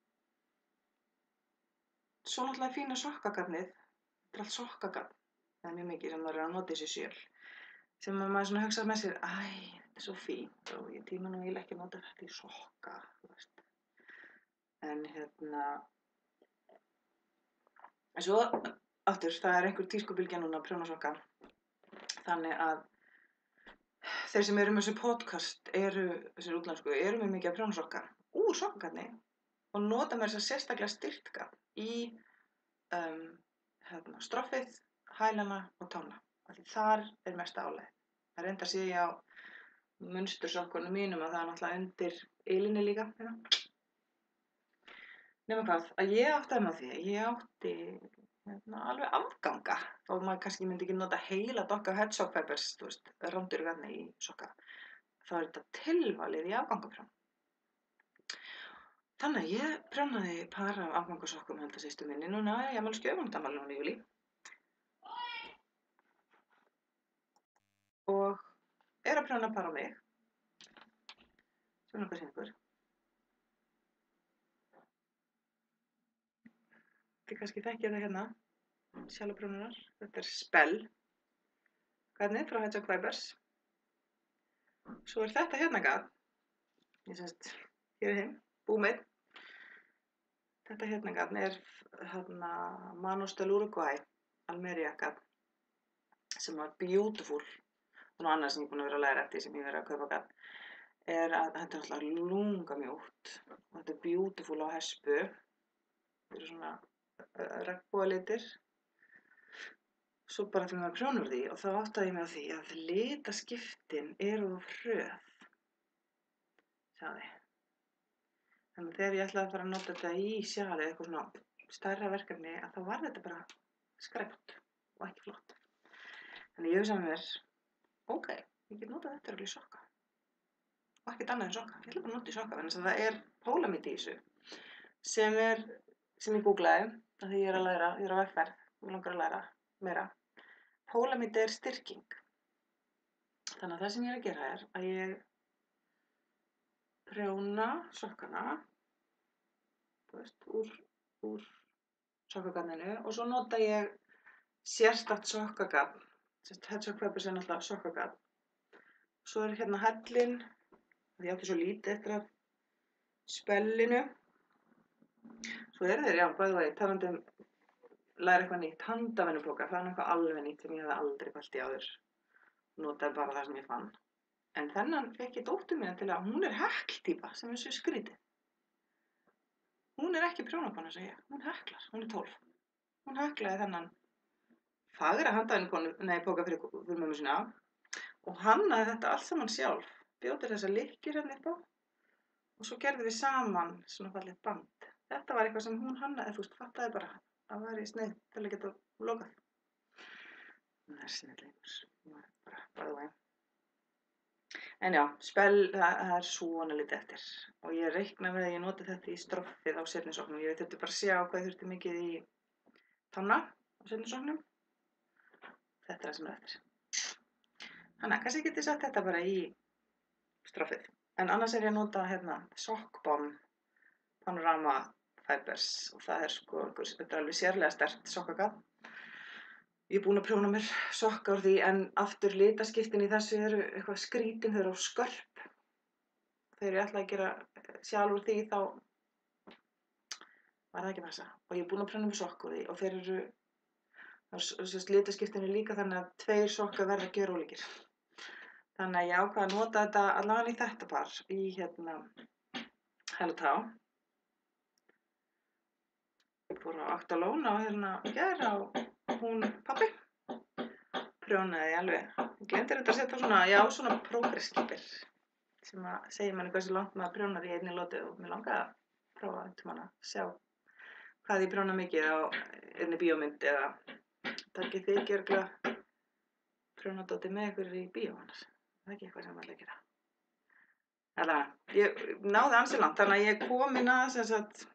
A: svo náttúrulega fína sokkagarnið, þetta er allt sokkagarn, það er mjög mikið sem maður er að nota í sig sjálf, sem maður svona hugsa með sér, þetta er svo fínt og ég tíma nú eiginlega ekki að nota þetta í sokka, þú veist. En en svo aftur, það er einhver tískubylgja núna að prjóna sokka, þannig að þeir sem eru með þessu podcast þessir útlensku, eru mjög mikið að prjóna sokka úr sokkagarni og nota með þess að sérstaklega styrka í stroffið, hælana og tána. Því þar er mest álægð. Það reyndar sé ég á munstursokkunum mínum að það er náttúrulega undir ylinni líka. Nema hvað, að ég áttaði með því, ég átti alveg afganga. Þó maður kannski myndi ekki nota heila dokka headsock peppers, þú veist, randur garni í sokka. Þá er þetta tilvalið í afgangaprjón. Þannig að ég prjónaði par af afgangasokkum handa systur minni núna, ég afmælisgjöf, hún átti afmæli núna í júlí. Og er að prjóna par á mig. Svona hvað sýnir ykkur. Þið kannski þekkið það hérna, sjálfprjónunar. Þetta er Spell garnið frá Hedgehog Fibers. Svo er þetta hérna garn. Ég semst, hér er hinn, búmið. Þetta hérna garn er Manos del Uruguay, Almería garn, sem var beautiful. Og nú annað sem ég er búin að vera að læra eftir sem ég verið að kaupa garn, er að þetta er alltaf lungamjótt. Og þetta er beautiful á hespu. Þetta eru svona regnbogalitir. Svo bara þegar maður prjónar því og þá áttaði ég mig á því að litaskiptin eru of hröð. Sjáðu. Þannig að þegar ég ætlaði að fara að nota þetta í sjali eða eitthvað svona stærra verkefni að þá var þetta bara skræmt og ekki flott. Þannig ég hugsaði með mér, ok, ég get notað þetta örugglega í sokka. Og ekkert annað en sokka. Ég ætla bara að nota í sokka vegna þess að það er pólamid í þessu sem ég googlaði af því ég er að læra, ég er á vegferð, mig langar að læra meira. Pólamid er styrking. Þannig að það sem ég er að gera er að ég prjóna sokkana, þú veist, úr sokkagarninu og svo nota ég sérstakt sokkagarn, Hedgehog Fibers er náttúrulega sokkagarn. Svo er hérna hellinn, því ég átti svo lítið eftir af Spellinu. Svo eru þeir, já, bæði veginn, talandi læra eitthvað nýtt, handavinnupokar, það er eitthvað alveg nýtt sem ég hefði aldrei pælt í áður. Notaði bara það sem ég fann. En þennan fékk ég dóttur mína til að hún er hekl-týpa sem er svo skrítið. Hún er ekki prjónakona eins og ég, hún heklar, hún er 12. Hún heklaði þennan fagra handavinnukonu, póka fyrir mömmu sína og hannaði þetta allt saman sjálf. Bjó til þessar lykkjur hérna upp á og svo gerðum við saman svona fallegt band. Þetta var eitthvað sem hún hannaði, þú veist, fattaði bara að það væri sniðugt til að geta lokað. Það er snillingur, bara by the way. En já, það er svona lítið eftir og ég reikna með að ég noti þetta í stroffið á seinni sóknum. Ég þurfti bara að sjá hvað ég þurfti mikið í tanna á seinni sóknum. Þetta er það sem er eftir. Þannig að kannski getið sett þetta bara í stroffið. En annars er ég að nota hérna sokkbomb Panorama Fibers og það er sko, þetta er alveg sérlega sterkt sokkagað. Ég er búin að prjóna mér sokka úr því en aftur litaskiptin í þessu eru eitthvað skrítin, þau eru á skörp. Þegar ég ætlaði að gera sjálf úr því þá var það ekki passa. Og ég er búin að prjóna mér sokka úr því og þeir eru, litaskiptin er líka þannig að 2 sokkar verða gjörólíkir. Þannig að ég ákvað að nota þetta allavega í þetta par í hérna Hello Tau. Ég fór á Actalón á hérna gær á hún pabbi prjónaði alveg. Ég glemdi þetta að setja svona progresskipir sem að segja manni hversu langt maður prjónar í einni lotu og mér langaði að prófa að sjá hvað ég prjóna mikið á einni bíómynd eða takið þið ekki örugglega prjónadótið með ykkur í bíó annars. Það er ekki eitthvað sem maður ætla að gera. Allavega, ég náði ansi langt þannig að ég kom inn að sem sagt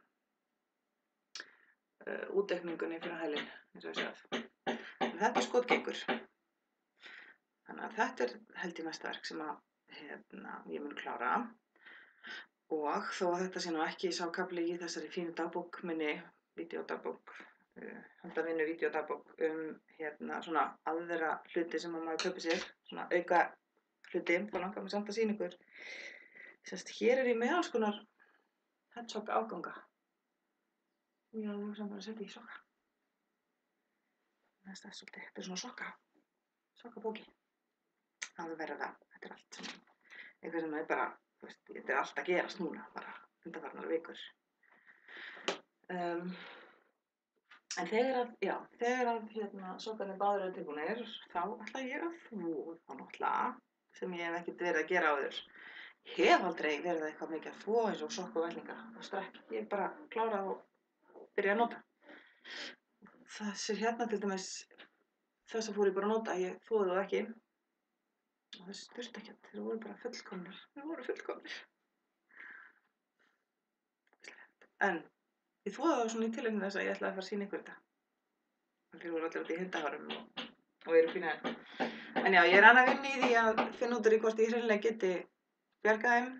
A: útaukningunni fyrir hælinn, eins og ég sagði. En þetta er skotgengur. Þannig að þetta er held ég næsta verk sem að ég mun klára. Og þó að þetta sé nú ekki sá kafli í þessari fínu dagbók minni, vídeódagbók, handavinnu vídeódagbók svona aðra hluti sem maður kaupi sér, svona auka hluti, þá langar mér samt að sýna ykkur. Sérst, hér er ég með alls konar headsock afganga. Og ég alveg samt bara að setja í sokka. Þetta er svolítið, þetta er svona sokkabóki. Það verður það, þetta er allt svona, eitthvað sem er bara, þú veist, þetta er allt að gerast núna, bara undanfarnar vikur. En þegar að sokkarnir báðir eru tilbúnir, þá ætla ég að þvo þá náttúrulega, sem ég hef ekkert verið að gera áður. Hef aldrei verið eitthvað mikið að þvo eins og sokka og vellinga og strekk. Ég bara kláraði og byrjaði að nota. Þessir hérna til dæmis, þessa fór ég bara að nota, ég þvoði það ekki. Og þessi þurfti ekkert, þeir voru bara fullkomnir. Þeir voru fullkomnir. En ég þvoði það svona í tilefni þess að ég ætlaði að fara að sýna ykkur þetta. Þeir voru allir út í hundahárum og eru fínar. En já, ég er að vinna í því að finna út úr í hvort ég hreinlega geti bjargað þeim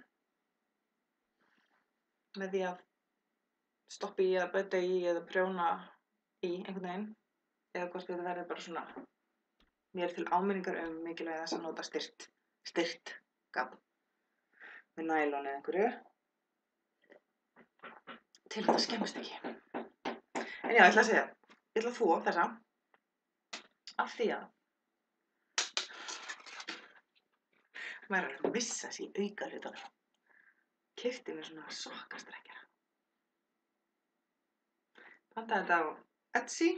A: með því að stoppa í eða bæta í eða prjóna í einhvern veginn eða hvort þetta verður bara svona mér til áminningar mikilvægi þess að nota styrt gafn með nælon eða einhverju til að það skemmist ekki. En já, ég ætla að segja, ég ætla að þvo þessa af því að maður er að missa þessi auka hlutanum. Keypti mér svona sokkastrekkjara. Pantaði þetta á Etsy.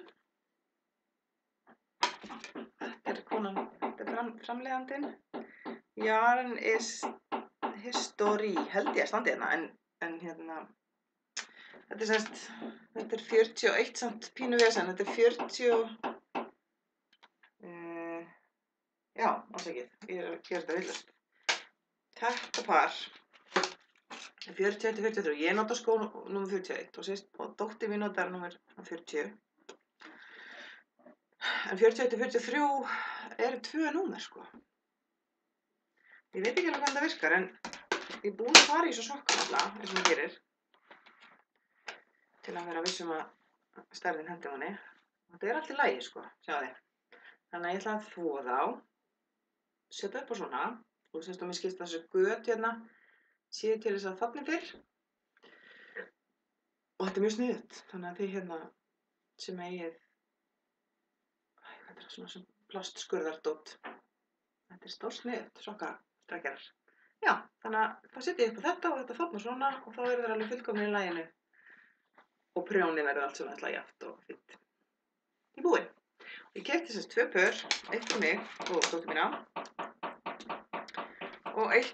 A: Þetta er konan, þetta er framleiðandinn. Yarn is History, held ég að standi hérna, en hérna, þetta er semst, þetta er 41 samt pínu vesen, þetta er 40, já, ásækið, ég er að gera þetta villast. Þetta par er 41-43, ég nota skó númer 41 og dóttir mín notar númer 40. En 41-43 eru 2 númer sko. Ég veit ekki alveg hvernig það virkar en ég er búin að fara í svo sokka alltaf, eins og maður gerir. Til að vera vissum að stærðin hendi manni. Þetta er allt í lagi sko, sjáðu þið. Þannig að ég ætla að þvo þá, setja upp á svona. Og semst að mér skilst þessu göt hérna séu til þess að þarna fyrr. Og þetta er mjög sniðugt, þannig að þið hérna sem eigið, hvað er það svona sem plastskurðardót. Þetta er stór sniðugt, sokkastrekkjarar. Já, þannig að þá setja ég upp á þetta og þetta þarna svona og þá eru þeir alveg fullkomnir í laginu. Og prjónið verður allt svona alltaf jafnt og fínt í búið. Ég keypti þess 2 pör, eitt fyrir mig og dóttur mína og eitt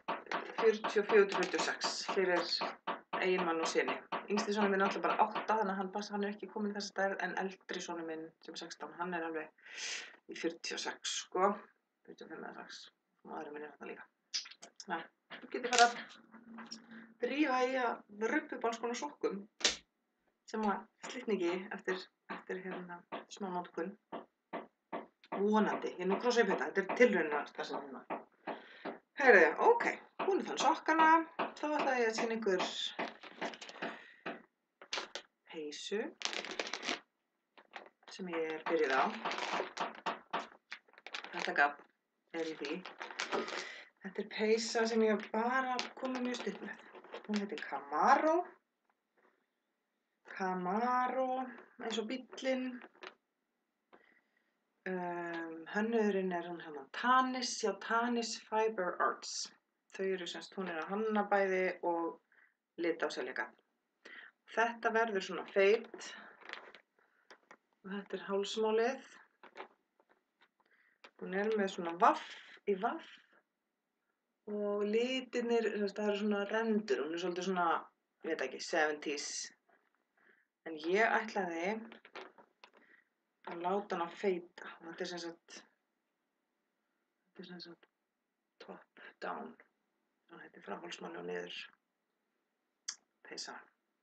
A: 44-46 fyrir eiginmann og syni. Yngsti sonur minn er alltaf bara 8, þannig að hann er ekki kominn í þessa stærð, en eldri sonur minn sem 16, hann er alveg í 46 sko, 45 eða 6 og maðurinn minn er þarna líka. Þannig að þú getur farið að drífa í að ruppa upp alls konar sokkum sem að slitna ekki eftir smá notkun. Vonandi, ég nú krossa upp þetta er tilraunastarfsemi hérna. Heyrðu, ok, búin þann sokkana, þá ætla ég að sýna ykkur peysu sem ég er byrjuð á. Þetta gafn er í því. Þetta er peysa sem ég bara komið mjög stutt með. Hún heitir Camaro, eins og bíllinn. Hönnuðurinn er hún hérna Tanis, já Tanis Fiber Arts. Þau eru semst, hún er að hanna bæði og lita og selja gafn. Þetta verður svona feit og þetta er hálsmálið. Hún er með svona vaff í vaff og litirnir, það eru svona rendur, hún er svolítið svona, ég veit ekki, 70s. En ég ætlaði að láta hana feita. Þetta er sem sagt top down. Þannig að þetta er frá hálsmáli og niður peysa.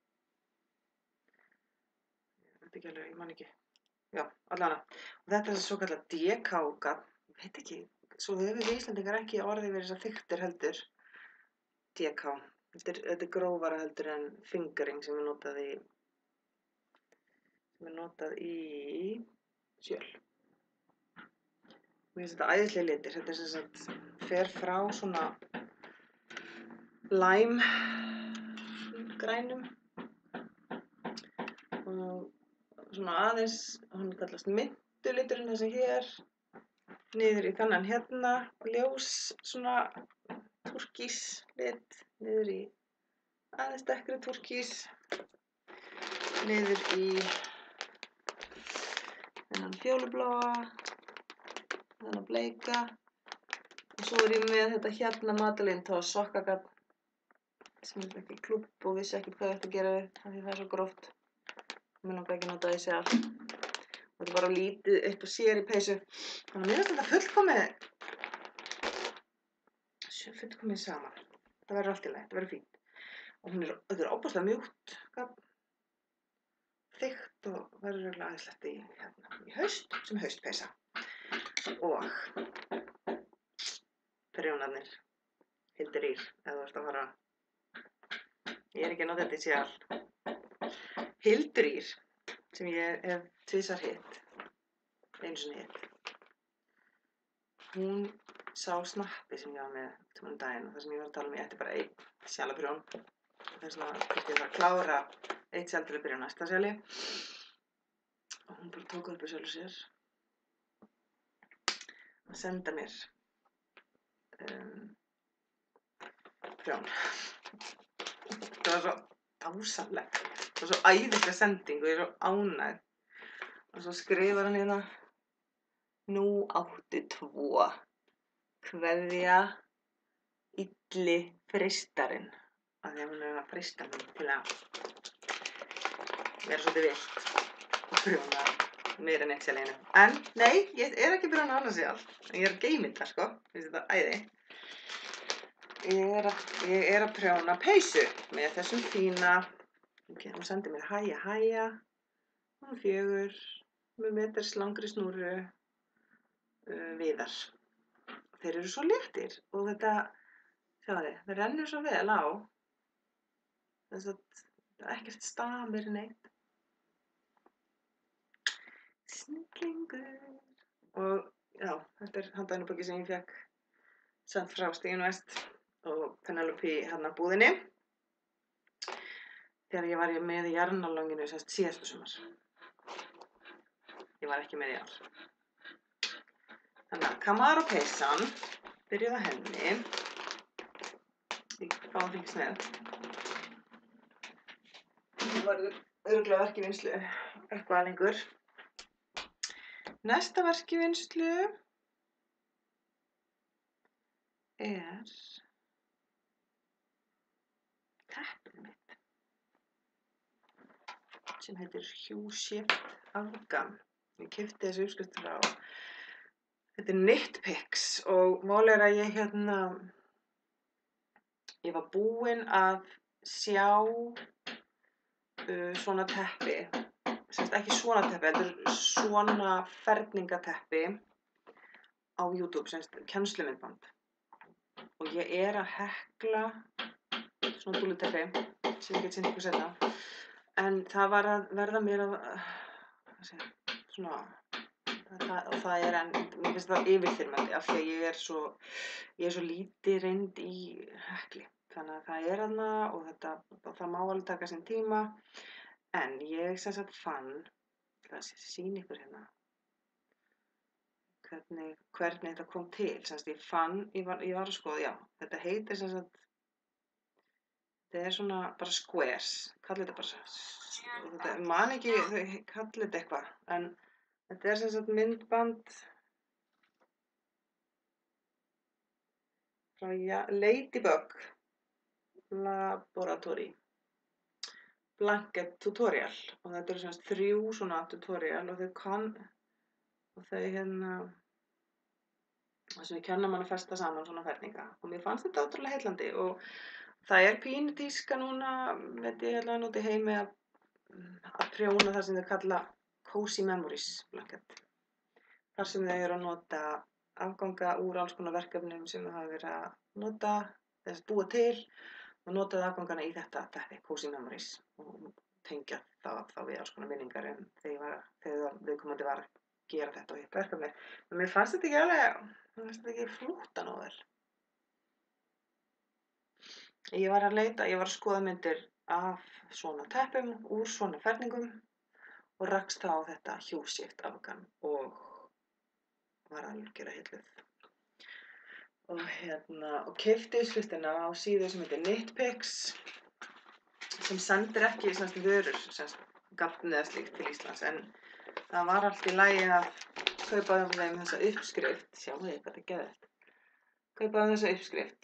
A: Ég veit ekki alveg, ég man ekki. Já, allavega. Og þetta er svo kallað DK-gafn. Ég veit ekki, svo höfum við Íslendingar ekki orðið verið þess að þyktir heldur. DK. Þetta er grófara heldur en fingering sem er notað í sjöl. Mér finnst þetta æðislega litir. Þetta er sem sagt fer frá svona lime grænum og svona aðeins, hann kallast myntuliturinn þessi hér, niður í þennan hérna, ljós svona turkís lit, niður í aðeins dekkri turkís, niður í þennan fjólubláa, þennan bleika og svo er ég með þetta hérna Madeleine sokkagafn sem ég fekk í klúbb og vissi ekkert hvað ég ætti að gera við af því það er svo gróft. Mér langaði ekki að nota það í sjálf. Og þetta er bara lítið upp og sér í peysu. Þannig að mér finnst þetta fullkomið saman. Þetta verður allt í lagi, þetta verður fínt. Og þetta er óbúslega mjúkt gafn, þykkt og verður örugglega æðislegt í haust sem haustpeysa. Og prjónarnir, Hildur Ýr, ef þú ert að fara. Ég er ekki að nota þetta í sjálf. Hildur Ýr, sem ég hef tvisvar hitt, einu sinni hitt. Hún sá snappi sem ég var með um daginn og þar sem ég var að tala ég ætti bara einn sjalaprjón. Þess vegna þurfti ég að klára eitt sjal til að byrja á næsta sjali. Og hún bara tók upp í sjálfu sér að senda mér prjón. Það var svo dásamlegt. Það var svo æðislega sending og ég er svo ánægð. Og svo skrifar hann hérna: Nú áttu 2. Kveðja Illi freistarinn. Af því að hún er að freista mig til að vera svolítið villt og prjóna meira en eitt sjálf einu. En nei, ég er ekki prjóna annars sjálf. Ég er að geyma þetta sko. Finnst þetta æði. Ég er að prjóna peysu með þessum fína. Ok, hún sendi mér hæja. Hún er 4 með meters langri snúru viðar. Þeir eru svo léttir og þetta, sjáðu þið, það rennur svo vel á. Þess að það er ekkert stamir neitt. Snillingur. Og já, þetta er handæðinubóki sem ég fekk sent frá Stíginn Vest og Penelope hérna búðinni. Þegar ég var með í Jarnalonginu síðasta sumar. Ég var ekki með í ár. Þannig að Camaro peysan, byrjuð á henni. Ég fáum því ekki snið. Það verður örugglega ekki vinnslu eitthvað lengur. Næsta verk í vinnslu teppið mitt sem heitir Hue Shift Afghan. Ég keypti þessu uppskrift frá, þetta Knit Picks og málið að ég var búin að sjá svona teppi, ekki svona teppi, heldur svona ferningateppi á YouTube, kennslumyndband. Og ég að hekla svona dúlluteppi sem ég get sýnt ykkur seinna. En það var að verða mér að, það enn, mér finnst það yfirþyrmandi af því að ég er svo lítið reynd í hekli. Þannig að það þarna og það má alveg taka sinn tíma. En ég fann, það sýni ykkur hérna, hvernig þetta kom til. Ég var að skoða, já, þetta heitir þetta svona bara squares, kallið þetta bara, og þetta, man ekki, þau kallið þetta eitthvað, en þetta myndband frá Ladybug Laboratory Blanket Tutorial og þetta eru 3 svona tutorial og þau sem kenna mann að festa saman svona ferninga og mér fannst þetta ótrúlega heillandi og það pínu tíska núna, veit ég úti í heimi að prjóna það sem þau kalla Cozy Memories blanket. Þar sem þau eru að nota afganga úr alls konar verkefnum sem þau hafa verið að nota, þess að búa til og notaði afgangana í þetta teppi, Cozy Memories og tengja þá við alls konar minningar þegar viðkomandi var að gera þetta og hitt verkefni. En mér fannst þetta ekki flúta nógu vel. Ég var að skoða myndir af svona teppum úr svona ferningum og rakst þá á þetta Hue Shift Afghan og var algjörlega heilluð. Og keypti uppskriftina á síðu sem heitir Knit Picks sem sendir ekki vörur, gafn eða slíkt til Íslands, en það var allt í lagi að kaupa þeim þessa uppskrift, sjáu þið hvað þetta geðveikt, kaupa þeim þessa uppskrift.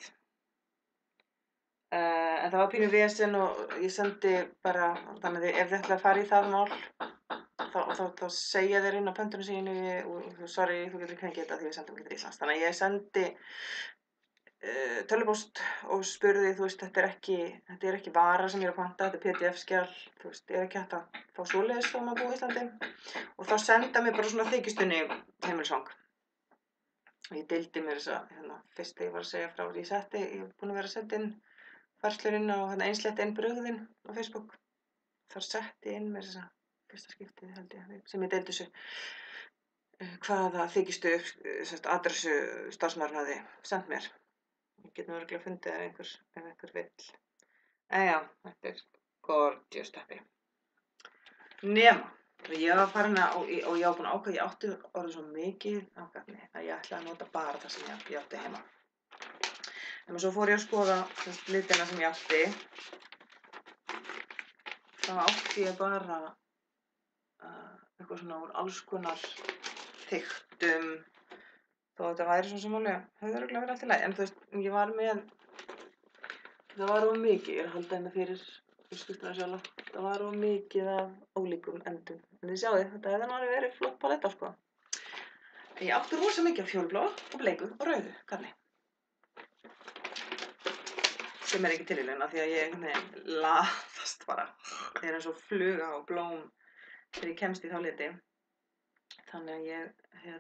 A: En það var pínu vesen og ég sendi bara, þannig að ef þið ætla að fara í það mál, þá segja þeir inn á pöntunum sínu og sorry, þú getur ekki fengið þetta því við sendum ekki til Íslands. Þannig að ég sendi tölvupóst og spurði, þetta er ekki vara sem ég að panta, þetta PDF-skjal, ég ekki hægt að fá svoleiðis þó maður búi í Íslandi. Og þá senda mér bara svona þykjustunni heimilsfang. Og ég deildi mér fyrst þegar ég var að segja frá því ég er búin að vera að senda inn færslurinn á einslétt brugðin á Facebook. Þar setti ég inn mér fyrsta skiptið held ég, sem ég deildi þessu, hvaða þykistu adressu starfsmaðurinn hafði sendt mér. Ég get nú örugglega fundið ef einhver vill. En já, þetta gorgeous teppi. Nema, ég var farin og ég var búin að ákveða, ég átti orðið svo mikið af gagni að ég ætlaði að nota bara það sem ég átti heima. En svo fór ég að skoða litina sem ég átti. Þá átti ég bara eitthvað svona úr alls konar þyktum. Þó þetta væri svona sem alveg, hefði örugglega verið allt í lagi. En ég var með, það var of mikið, ég að halda hérna fyrir uppskriftina sjálfa. Það var of mikið af ólíkum endum. En þið sjáið, þetta hefði nú alveg verið flott paletta, sko. En ég átti rosa mikið af fjólubláu og bleiku og rauðu garni. Sem ekki tilvíðun af því að ég laðast bara. Ég eins og fluga á blóm þegar ég kemst í þá liti. Þannig að ég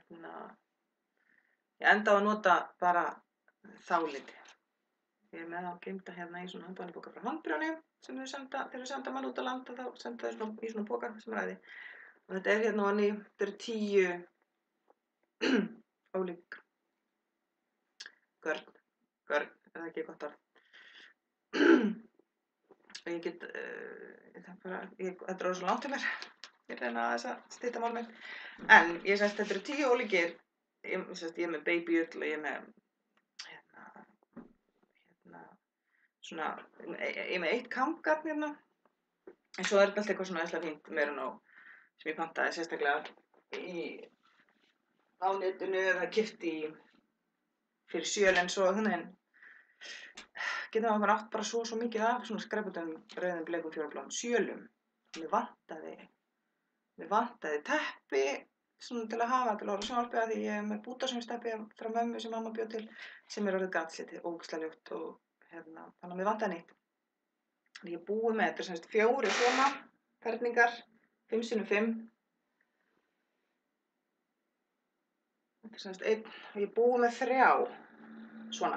A: endaði að nota bara þá liti. Ég er með þá geymda hérna í svona handbænipoka frá Handbrjóni sem þegar þau senda mann út á land og þá senda þau í svona poka sem ræði. Og þetta hérna á ný, þetta eru 10 ólík görn, er það ekki gott orð? Ég get, þetta er svo langt til mér, ég reyna að stytta mál mér. En þetta eru 10 ólíkir, ég er með babyull og ég er með svona, ég er með 1 kampgarn hérna. En svo þetta allt eitthvað svona æsla fínt meira en á sem ég pantaði sérstaklega í á netinu eða keypt fyrir sjölen svo þannig getur maður átt bara svo mikið af svona skræputum, rauðum, bleikum, fjólubláum sjölum. Mér vantaði teppi svona til að hafa til að horfa á sjónvarpið af því ég er með bútasaumsteppi frá mömmu sem mamma bjó til sem er orðið gatslitið, ógeðslega ljótt og þannig að mér vantaði nýtt. Þannig ég búið með þetta er sem sagt 4 svona ferningar, 5x5. Þetta er sem sagt 1 og ég búið með 3 svona.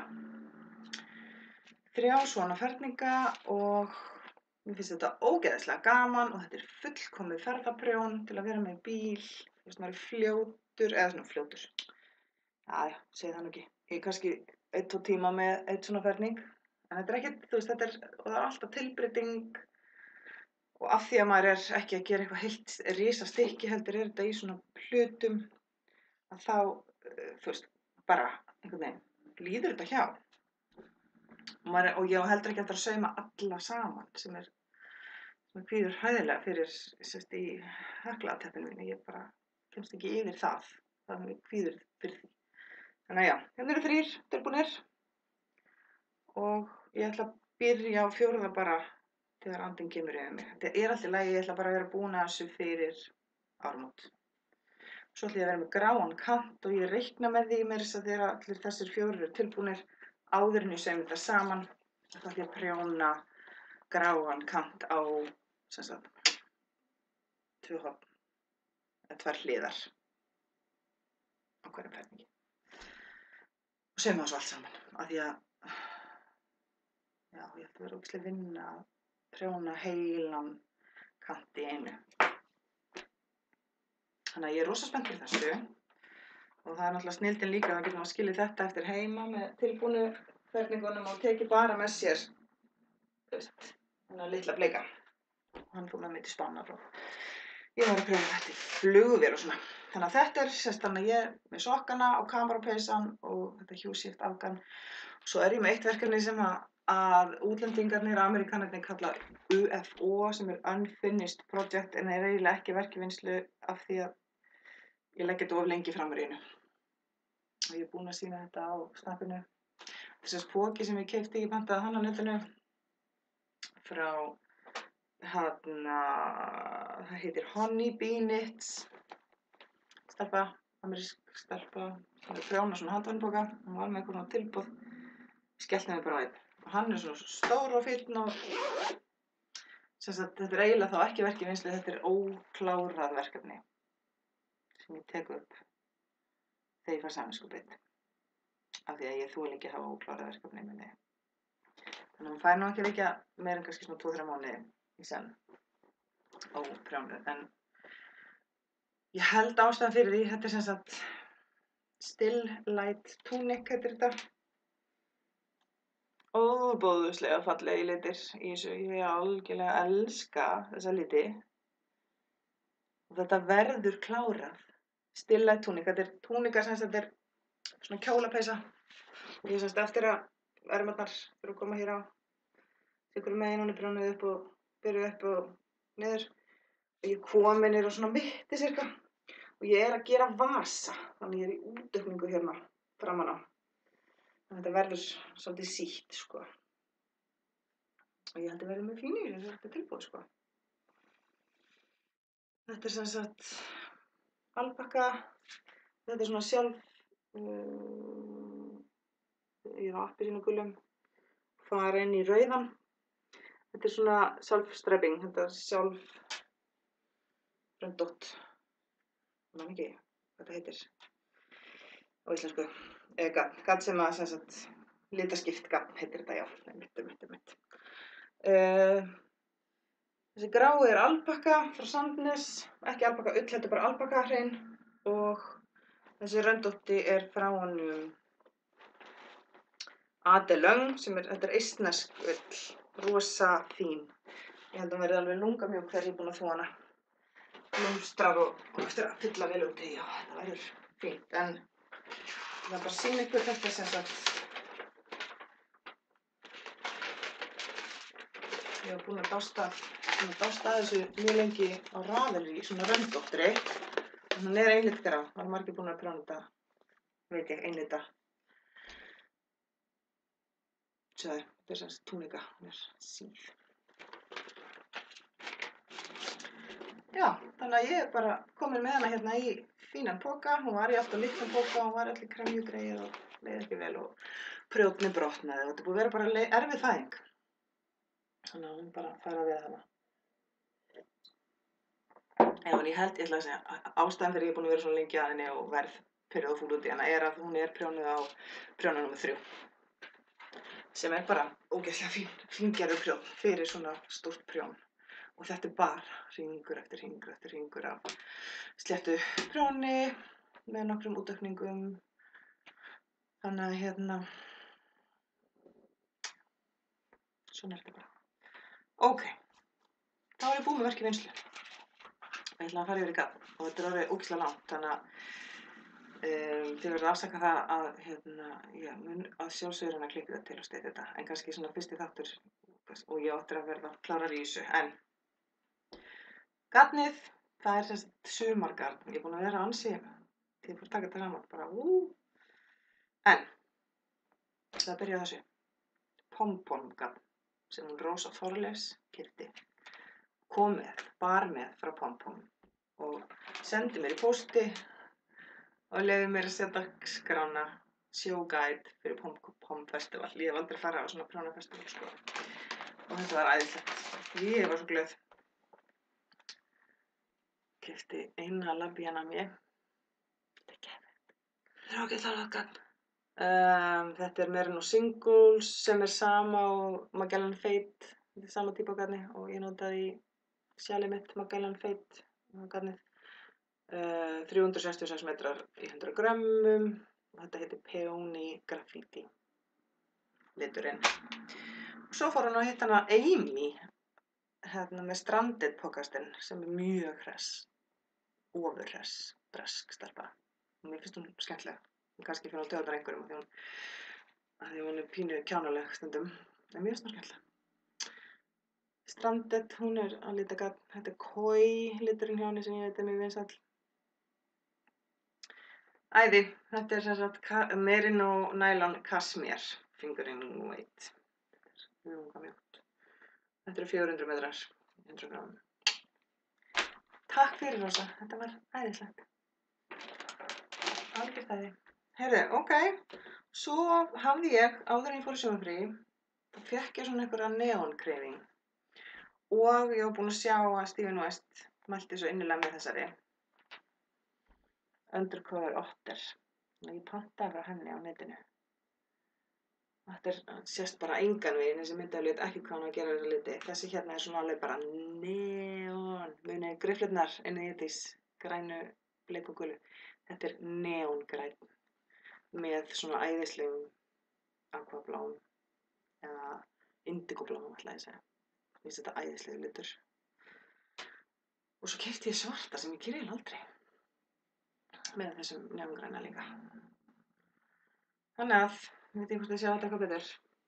A: 3 svona ferninga og mér finnst þetta ógeðslega gaman og þetta er fullkomið ferðaprjón til að vera með í bíl. Þú veist, maður er fljótur, eða svona fljótur. Jæja, segi það nú ekki. Ég er kannski 1-2 tíma með 1 svona ferning. En þetta er ekkert, þú veist, og það er alltaf tilbreyting. Og af því að maður er ekki að gera eitthvað heilt risastykki heldur er þetta í svona hlutum. Að þá, þú veist, bara einhvern veginn líður þetta hjá. Og ég á heldur ekki eftir að sauma alla saman sem er kvíður hræðilega fyrir sérst í höklaðateppinu mínu. Ég bara kemst ekki yfir það. Það er kvíður fyrir því. Þannig að já, hérna eru 3 tilbúnir og ég ætla að byrja á 4. bara þegar andinn kemur yfir mig. Þetta er allt í lagi, ég ætla bara að vera búin að þessu fyrir áramót. Svo ætla ég að vera með gráan kant og ég reikna með því meira þess að þegar allir þessir 4 eru tilbúnir áður en ég sauma þetta saman. Þá ætla ég að prjóna gráan kant á sem sagt 2 horn eða 2 hliðar á hverjum ferningi. Og sauma það svo allt saman af því að já, ég ætla að vera ógeðsleg vinna að prjóna heilan kant í einu. Þannig að ég er rosa spennt fyrir þessu og það er náttúrulega snilldin líka að getur maður skilið þetta eftir heima með tilbúnu ferningunum og tekið bara með sér þennan litla bleika. Hann fór með mig til Spánar og ég var að prjóna þetta í flugvél og svona. Þannig að þetta er sérst þannig að ég er með sokkana og kamerapeysan og þetta hjúsíft afgan. Svo er ég með eitt verkefni sem að útlendingarnir, Amerikanarnir kalla UFO sem er Unfinished Project en er eiginlega ekki verk í vinnslu af því að ég legg þetta of lengi fram í einu. Og ég er búin að sýna þetta á snappinu. Þessast póki sem ég keypti, ég pantaði hann á netinu frá það heitir Honey Bee Knits stelpa, amerísk stelpa sem er prjóna svona handvannpoka. Hún var með eitthvað svona tilboð. Ég skellti mig bara á einn. Og hann er svona stór og fínn og sem sagt þetta er eiginlega þá ekki verk í vinnslu, þetta er óklárað verkefni sem ég tek upp þegar ég fær samviskubit. Af því að ég þoli ekki að hafa óklárað verkefni minni. Þannig að hún fær nú ekki að liggja meira en kannski svona 2-3 mánuði í senn óprjónuð. En ég held ástæðan fyrir því, þetta er sem sagt Still Light Tunic heitir þetta. Óbóðslega fallegi litir í þessu. Ég algjörlega elska þessa liti. Og þetta verður klárað. Still Light Tunic. Þetta er túnika sem þetta er svona kjólapeysa. Og ég semst eftir að ermarnar fyrir að koma hér á. Tekur megin hún er prjónuð upp og byrjuð upp og niður. Og ég komin niður á svona mitti cirka. Og ég er að gera vasa. Þannig ég er í útaukningu hérna framan á. Þannig þetta verður svolítið sítt sko. Og ég held að verði með fínir þegar þetta er tilbúið sko. Þetta er sem sagt alpakka. Þetta er svona sjálf ég er á appelsínugulum. Fara inn í rauðan. Þetta er svona self-strapping. Þetta er sjálf röndótt. Ég man ekki hvað þetta heitir á íslensku. Gadd sem að sem sagt litaskipt gadd heitir þetta, já. Mitt. Þessi grái er alpakka frá Sandnes. Ekki alpakka ull, þetta er bara alpakka hrein. Og þessi röndótti er frá honum Adelung sem þetta er eistnesk ull. Rosa fín. Ég held að hún verði alveg lungamjúk þegar ég er búin að þvo hana. Blómstrar og eftir að fylla vel út í. Já, þetta verður fínt. En ég ætla bara að sýna ykkur þetta sem sagt. Ég var búin að dásta þessu mjög lengi á Ravelry, svona röndóttri. Hún er 1 litra grá, það eru margir búin að prjóna þetta, veit ég, 1 litra. Sjáðu, þetta er sem sagt túnika, hún er síð. Já, þannig að ég er bara komin með hana hérna í fínan poka. Hún var í alltaf litlum poka, hún var allir kremjugreið og leið ekki vel og prjónni brotnaði og þetta er búið að vera bara erfið fæðing. Þannig að hún bara fara við hana. En ég held, ég ætla að segja, ástæðan fyrir ég er búin að vera svona lengi að henni og verð fyrir og fúl út í hana er að hún er prjónuð á prjóna númer 3. Sem er bara ógeðslega fíngerður prjón fyrir svona stórt prjón. Og þetta er bara hringur eftir hringur eftir hringur af sléttu prjóni með nokkrum útaukningum. Þannig að svona er þetta bara. Ok, þá er ég búin með verkið vinnslu. Ég ætla að fara yfir í gat og þetta er orðið ógeðslega langt, þannig að þið verður að afsaka það að ég mun að sjálfsögðu að klippa þetta til og steyta þetta, en kannski svona fyrsti þáttur og ég áttur að verða klárar í þessu, en garnið, það er sem sagt sumargarn. Ég er búin að vera ansi, því ég fór að taka þetta saman, bara En, það byrja á þessu. Pompomgarn, sem hún Rósa Þorleifs keypti, bar með frá Pompom og sendi mér í pósti og leyfði mér að setja skrána showguide fyrir Pom Festival. Ég hef aldrei farið á svona prjónafestival, sko. Og þetta var æðislegt. Ég var svo glöð. Keypti eina labíana mér. Þetta er geðveikt. Það er ógeðslega gott. Þetta er Merino Singles sem er sama og Magellan Fate. Þetta er sama típa af garni og ég notaði í sjalið mitt Magellan Fate garnið. 366 metrar í 100 grömmum og þetta heitir Peony Graffiti liturinn. Og svo fór hann að hitta hana Amy með Stranded podcastinn sem er mjög hress, ofurhress, bresk stelpa. Og mér finnst hún skemmtileg, kannski fyrir að töðar einhverjum af því hún er pínu kjánaleg stundum, en mér finnst hún skemmtileg. Stranded, hún er að lita garn, þetta er Koi liturinn hjá henni sem ég veit er mjög vinsæll. Æði, þetta er sem sagt Merino Nylon Cashmere Fingering Weight. Þetta er mjög mjúkt. Þetta eru 400 metrar, 100 grömmum. Takk fyrir Rósa, þetta var æðislegt. Algjört æði. Heyrðu, ok, svo hafði ég, áður en ég fór í sumarfrí, þá fékk ég svona einhverja neonkreifing. Og ég var búin að sjá að Stephen West mælti svo innilega með þessari. Undercover Otter. Ég pantaði frá henni á netinu. Þetta sést bara engan veginn, þessi myndaflét, ekki hvað hann að gera þessa liti. Þessi hérna er svona alveg bara neon. Munið grifflurnar inn í þess grænu, bleiku og gulu. Þetta er neongræn með svona æðislegum aquabláum eða indigobláum ætla ég að segja. Mér finnst þetta æðislegu litur. Og svo keypti ég svarta sem ég geri aldrei. Með þessum neongræna líka. Þannig að, ég veit ekki hvort þið sjá þetta eitthvað betur.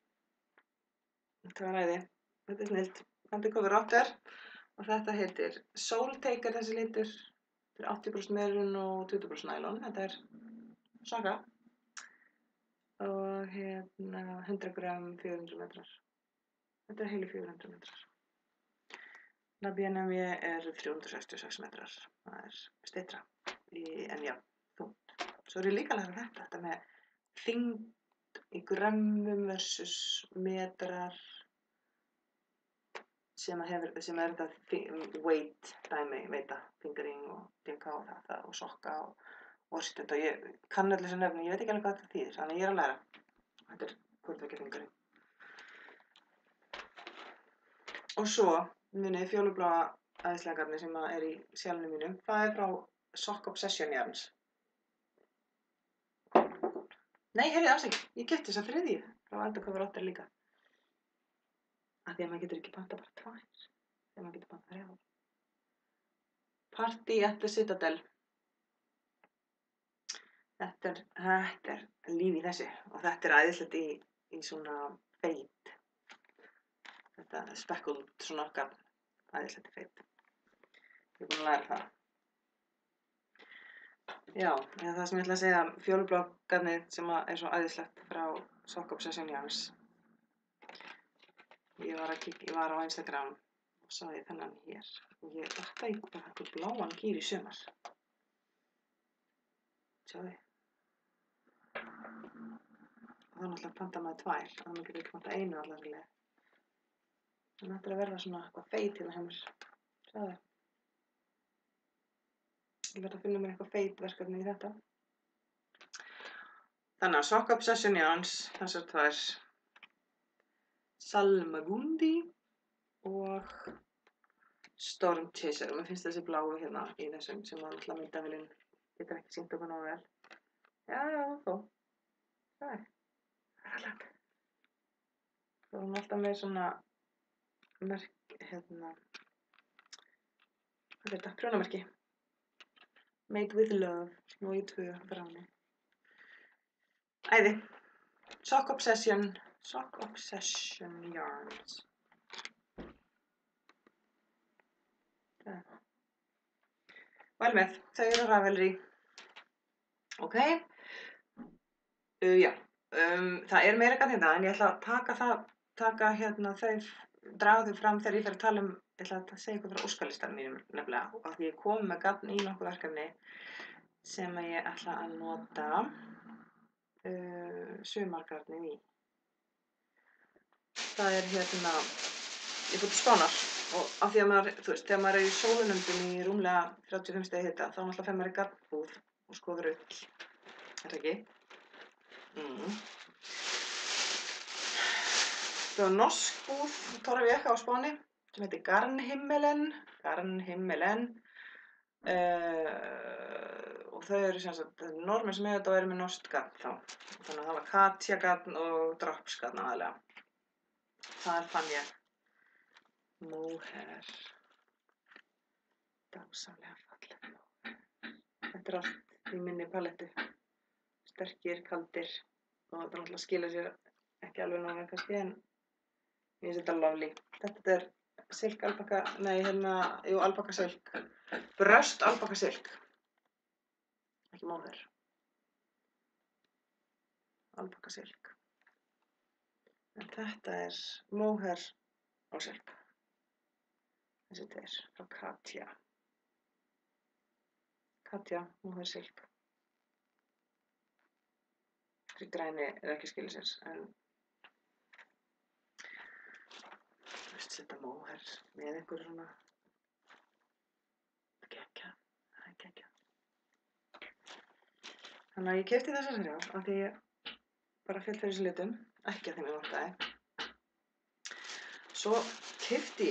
A: Þetta var æði. Þetta er snillt. Undercover Otter. Og þetta heitir Soul Taker þessi litur. Þetta er 80% merun og 20% nylon. Þetta er svaka. Og 100 grömm, 400 metrar. Þetta er heilu 400 metrar. Labíana mér er 366 metrar. Það er styttra. En já, þungt. Svo er ég líka að læra þetta með þyngd í grömmum versus metrar sem er þetta weight dæmi, veita, fingering og DK og það og sokka og orsett og ég kann allir þessi nöfn, ég veit ekki alveg hvað þetta þýðir, þannig ég er að læra. Þetta er hvort fingering. Og svo munið fjólubláa æðislega garni sem er í sjálfinu mínum, það er frá Sock Obsession Yarns. Nei, heyrðu, afsakið, ég keypti þessa þriðju frá Undercover Otter líka. Af því að maður getur ekki pantað bara 2, þegar maður getur pantað 3. Party at the Citadel. Þetta er líf í þessu og þetta er æðislegt í svona feit. Þetta er speckled svona garn, æðislegt í feit. Ég er búin að læra það. Já, eða það sem ég ætla að segja, fjólublágarnið sem er svo æðislegt frá Sock Obsession Yarns. Ég var á Instagram og sá ég þennan hér. Og ég datta í bara eitthvað bláan gír í sumar. Sjáðu. Og það er náttúrulega panta með 2, þannig getur ekki panta einu allar leið. Það ættir að verða svona eitthvað feit hérna hjá mér. Sjáðu. Ég verð að finna mér eitthvað feit verkefni í þetta. Þannig að Sock Obsession Yarns, þessar 2. Salmagundi og Storm Chaser. Og mér finnst þessi bláu hérna í þessum sem alltaf myndavélinn getur ekki sýnt okkur nógu vel. Já, þó. Það er alveg. Þá er hún alltaf með svona hérna, hvað er þetta? Prjónamerki. Made with love, nú í 2 bráni. Æði. Sock Obsession Yarns. Vel með, þau eru Ravelry. Ok. Já. Það er meira gæt hérna, en ég ætla að taka hérna draga þau fram þegar ég fer að tala ég ætla að segja ykkur frá óskalistanum mínum nefnilega. Og af því ég kom með gagn í nokkuð verkefni sem ég ætla að nota sumargarnið í. Það er hérna, ég fór til Spánar og af því að maður, þú veist, þegar maður í sólunöndum í rúmlega 35 stigi hita, þá náttúrulega fer maður í garnbúð og skoður ull. Er það ekki? Það var norsk búð í Torrevieja á Spáni sem heitir Garnhimmelen. Og þau eru sem sagt, normenn sem hefur þetta og eru með norskt garn þá. Þannig að það var Katja garn og Drops garn aðalega. Þar fann ég mohair. Dásamlega falleg mohair. Þetta er allt í minni palettu. Sterkir, kaldir og þetta náttúrulega skilur sér ekki alveg nógu kannski en ég finnst þetta lovely. Þetta er silk alpaka, alpaka silk. Bröst alpaka silk. Ekki mohair. Alpaka silk. En þetta er mohair og silk. Þessi 2 frá Katja. Katja, mohair silk. Þessi græni er ekki skilur sér, en þú veist, setja mohair með einhver svona geggja, það er geggja. Þannig að ég keypti þessar 3 af því ég bara féll fyrir þessu litum, ekki að þeim ég vantaði. Svo keypti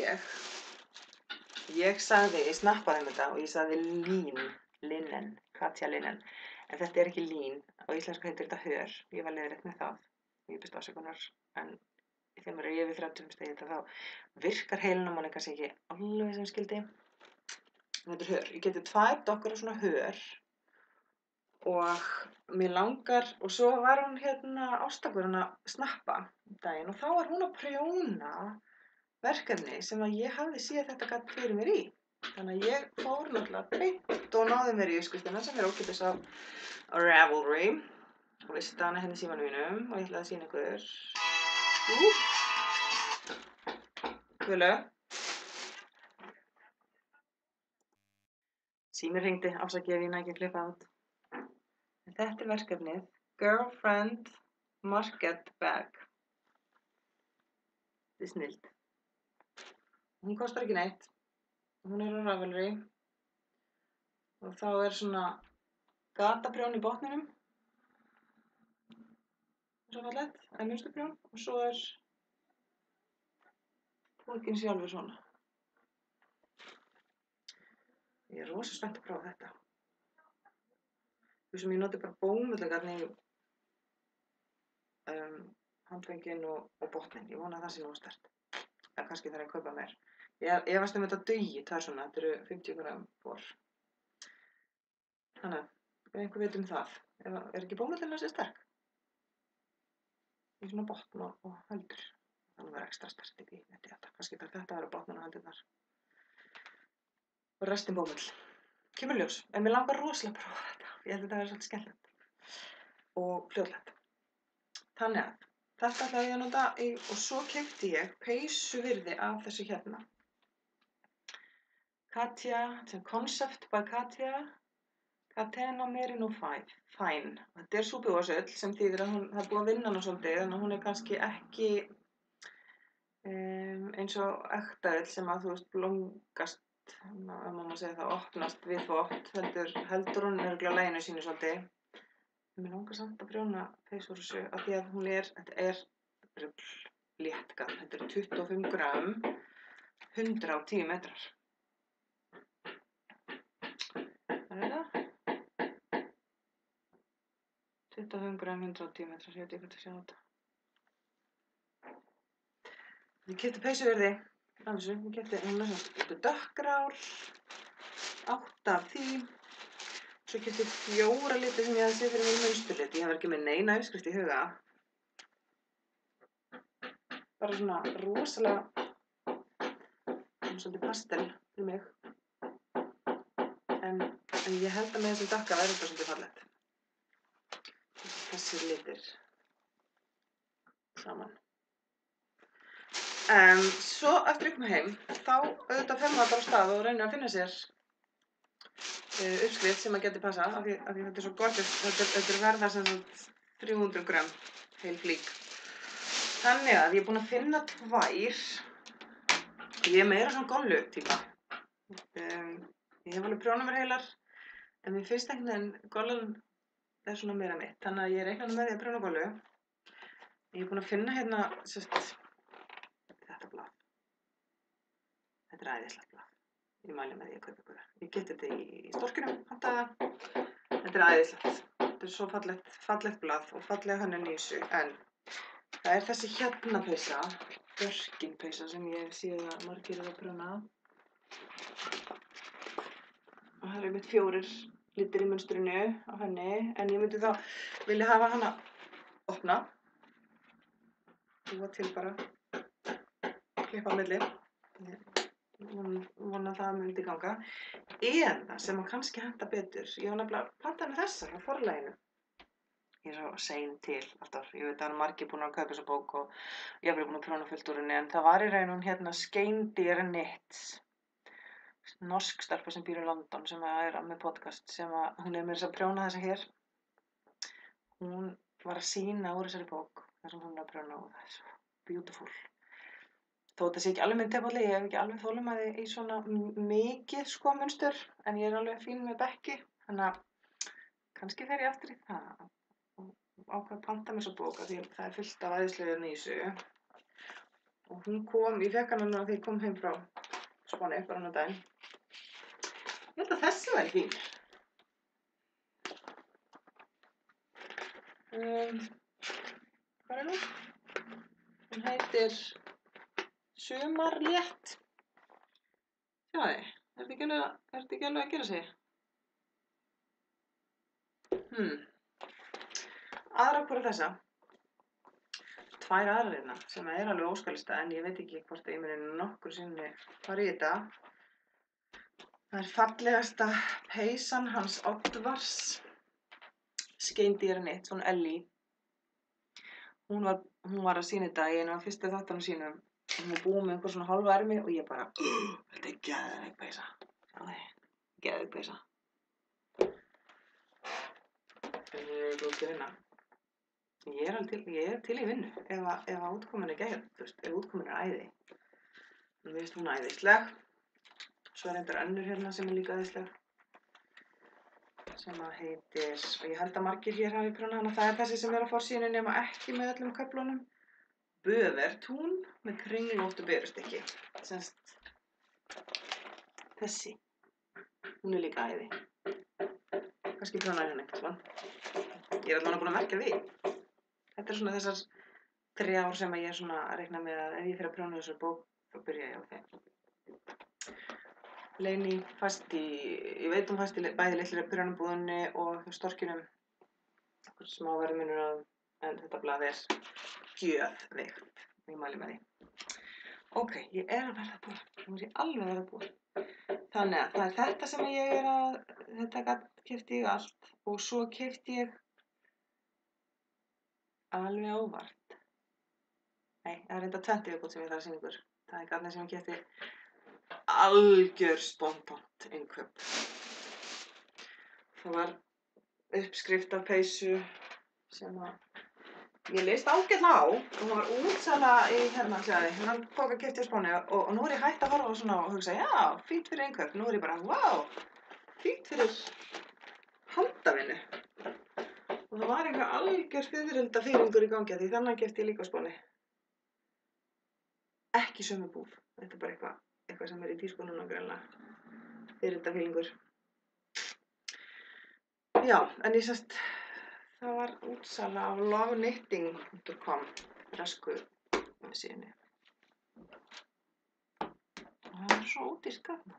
A: ég snappaði þetta og ég sagði linen, Katja linen. En þetta er ekki lín, á íslensku heitir þetta hör, ég var leiðrétt með það. Ég byrst afsökunar, en þegar maður er yfir 35 stigi þá virkar heilinn á manni kannski ekki alveg sem skildi. Þetta er hör, ég geti 2 dokkar af svona hör og mér langar, og svo var hún hérna Ástakur að snappa daginn og þá var hún að prjóna verkefni sem að ég hafði séð þetta gat fyrir mér í. Þannig að ég fór náttúrulega beint og náði mér í uppskriftina sem er ókeypis á Ravelry og vissi hana hérna í símanum mínum og ég ætlaði að sýna ykkur. Guðlaug. Síminn hringdi, afsakið ef ég næ ekki að klippa út. En þetta er verkefnið Girlfriend Market Bag. Þetta er snilld. Hún kostar ekki neitt. Hún er á Ravelry og þá er svona gataprjón í botninum. Svo fallegt, mönsterprjón og svo er púkinn sjálfur svona. Ég er rosa spennt að prófa þetta. Þú sem ég noti bara bómullegarn í handföngin og botnin. Ég vona að það sé nógu sterkt. Eða kannski þarf ég að kaupa meir. Ég efast þetta dugi, það er svona, þetta eru 50 gram for. Þannig að einhver veit það. Er ekki bómullin að sé sterk? Í svona botn og höldur. Það verður ekstra sterkt ekki, veit ég þetta. Kannski þarf þetta að vera botnin og höldurnar. Og restin bómull. Kemur ljós, en mér langar rosalega að prófa þetta. Ég held að þetta verði svolítið skemmtilegt og fljótlegt. Þannig að þetta ætlaði ég að nota og svo keypti ég peysuvirði af þessu hérna. Katja, sem Concept by Katja, Catena Merino Fine. Þetta súpuvasull sem þýðir að það er búið að vinna hana svolítið, þannig að hún er kannski ekki eins og ekta ull sem að þú veist blómgast, ef maður segja það, opnast við þvott, heldur hún örugglega laginu sínu svolítið. Mér langar samt að prjóna peysu úr þessu af því að þetta er léttgarn. Þetta eru 25 grömm, 110 metrar. Það er það? 25 grömm, 110 metrar, ég veit ekki hvort að sjá þetta. Ég keypti peysuvirði af þessu, hún er svona dökkgrár, 8 af því. Svo keypti ég 4 liti sem ég hafði séð fyrir mér munsturliti. Ég hef ekki með neina uppskrift í huga. Bara svona rosalega, svolítið pastel fyrir mig. En ég held að með þessum dökka verður þetta svolítið fallegt. Þessir litir saman. Svo eftir ég kom heim, þá auðvitað fer maður bara á stað og reynir að finna sér uppskrift sem að geti passað af því þetta er svo gott, þetta er verða sem 300 grömm heil flík. Þannig að ég er búin að finna 2. Ég er meira svona gollu típa. Ég hef alveg prjónað mér heilar, en mér finnst einhvern veginn gollan er svona meira mitt. Þannig að ég reiknaði með því að prjóna gollu. Ég er búin að finna hérna þetta blað. Þetta er æðislegt blað. Ég mæli með því að kaupa ykkur. Ég keypti þetta í Storkinum, pantaði það. Þetta er æðislegt. Þetta er svo fallegt blað og fallega hönnun í þessu. En það er þessi hérna peysa, Birkin peysa sem ég sé að margir eru að prjóna. Og það eru einmitt 4 litir í munstrinu á henni. En ég myndi þá vilja hafa hana opna. Búa til bara. Klippa á milli. Vona að það myndi ganga. Eða sem að kannski henta betur. Ég var nefnilega pantað með þessa frá forlaginu. Ég er svo sein til alltaf. Ég veit að margir búin að kaupa þessa bók og ég hef verið búin að prjóna fullt úr henni. En það var í raun hérna Skeindir Knits. Norsk stelpa sem býr í London sem er með podcast sem að hún er með þess að prjóna þessa hér. Hún var að sýna úr þessari bók þar sem hún er að prjóna og það er svo beautiful. Þó þetta sé ekki alveg minn tepalli, ég hef ekki alveg þolinmæði í svona mikið sko munstur, en ég er alveg fín með bekki, þannig að kannski fer ég aftur í það og ákvað að panta mér svo bók af því það er fullt af æðislegum í þessu. Og hún kom, ég fekk hana þegar ég kom heim frá Spáni, bara hann á daginn. Ég held að þessi væri fín. Hvað er hún? Hún heitir Sumarlétt. Sjáðu, er þetta ekki alveg að gera sig? Aðra hvora þessa. 2 aðrar hérna sem er alveg óskalista en ég veit ekki hvort ég muni nokkur sinni fara í þetta. Það er fallegasta peysan hans Oddvars. Skeindir Knits, hún Ellie. Hún var að sýna þetta í einu af fyrstu þáttunum sínum. Hún var búin með einhver svona hálfa ermi og ég bara, þetta er geðveik peysa. Sjáðu, geðveik peysa. Það er góð til vinna. Ég er til í vinnu ef útkoman er geðveik, þú veist, ef útkoman er æði. Mér finnst hún æðisleg. Svo er reyndar önnur hérna sem er líka æðisleg. Sem að heitir, og ég held að margir hér hafi prjónað hana, það er þessi sem er á forsíðunni nema ekki með öllum köflunum. Bövertún með kringlóttu berustykki. Semst þessi. Hún er líka æði. Kannski prjónaði henni eitthvað svona. Ég er allavega búin að merkja því. Þetta er svona þessar 3 ár sem ég er svona að reikna með að ef ég fer að prjóna þessar bók, þá byrja ég á þeim. Leini fæst ég veit hún fæst í bæði litlu prjónabúðinni og Storkinum. Einhver smá verðmunur á, en þetta blað er gjöðveikt. Ég mæli með því. Ok, ég er að verða búin. Nú er ég alveg að verða búin. Þannig að það er þetta sem ég er að þetta keypti ég allt og svo keypti ég alveg óvart. Nei, það er reynda 20 viðbót sem ég þarf að sýna ykkur. Það er garnið sem ég keypti algjör spontant innkaup. Það var uppskrift af peysu sem ég leist ágætlega á og það var útsala í þennan poka keypti ég á Spáni og nú er ég hætt að horfa á svona og hugsa, já, fínt fyrir innkaup. Nú er ég bara, fínt fyrir handavinnu. Og það var einhver algjör fiðrildafílingur í gangi því þannig keypti ég líka á Spáni. Ekki sömu búð. Þetta er bara eitthvað sem er í tísku núna greinilega. Fiðrildafílingur. Já, en það var útsala á loveknitting.com bresku síðunni. Og það var svo ódýrt gagn.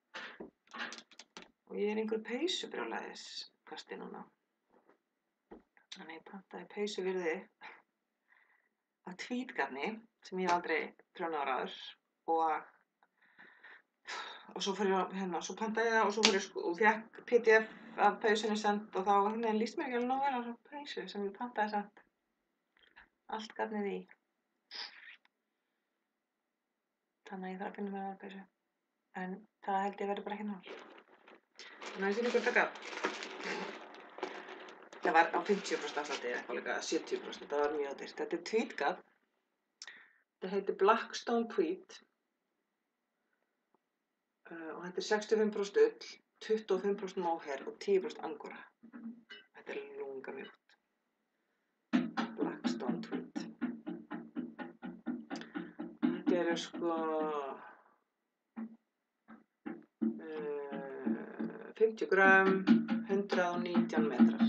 A: Og ég er einhver peysubrjálæðiskasti núna. Þannig ég pantaði peysuvirði af tweedgarni sem ég hef aldrei prjónað áður og svo fór ég svo pantaði ég það og svo fór ég og fékk PDF af peysunni sent og þá líst mér ekki alveg nógu vel á þessa peysu sem ég pantaði sent. Allt garnið í. Þannig að ég þarf að finna mér aðra peysu. En það held ég verður bara ekki nóg. Þannig að ég sýni ykkur taka. Það var á 50% afslætti eða eitthvað líka 70%, þetta var mjög dýrt. Þetta er tweedgarn. Þetta heitir Blackstone Tweed. Og þetta er 65% ull, 25% mohair og 10% angora. Þetta er lunga mjúkt. Blackstone Tweed. Þetta eru sko 50 grömm, 119 metrar.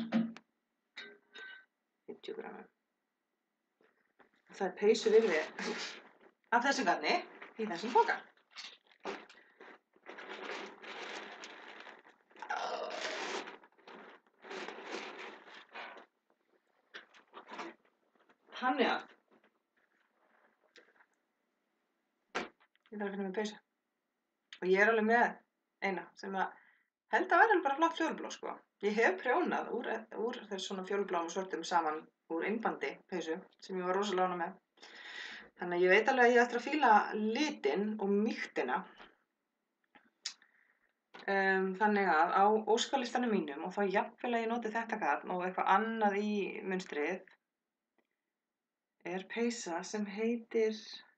A: 50 grömmum. Það er peysuvirði af þessu garni í þessum poka. Þannig að ég þarf að finna mér peysu. Og ég er alveg með eina sem að held að vera bara flott fjólublá sko. Ég hef prjónað úr þessu svona fjólubláum og svörtum saman úr innbandi peysu sem ég var rosalega ánægð með. Þannig að ég veit alveg að ég ætla að fíla litinn og mýktina. Þannig að á óskalistanum mínum og þá jafnvel að ég noti þetta garn og eitthvað annað í munstrið er peysa sem heitir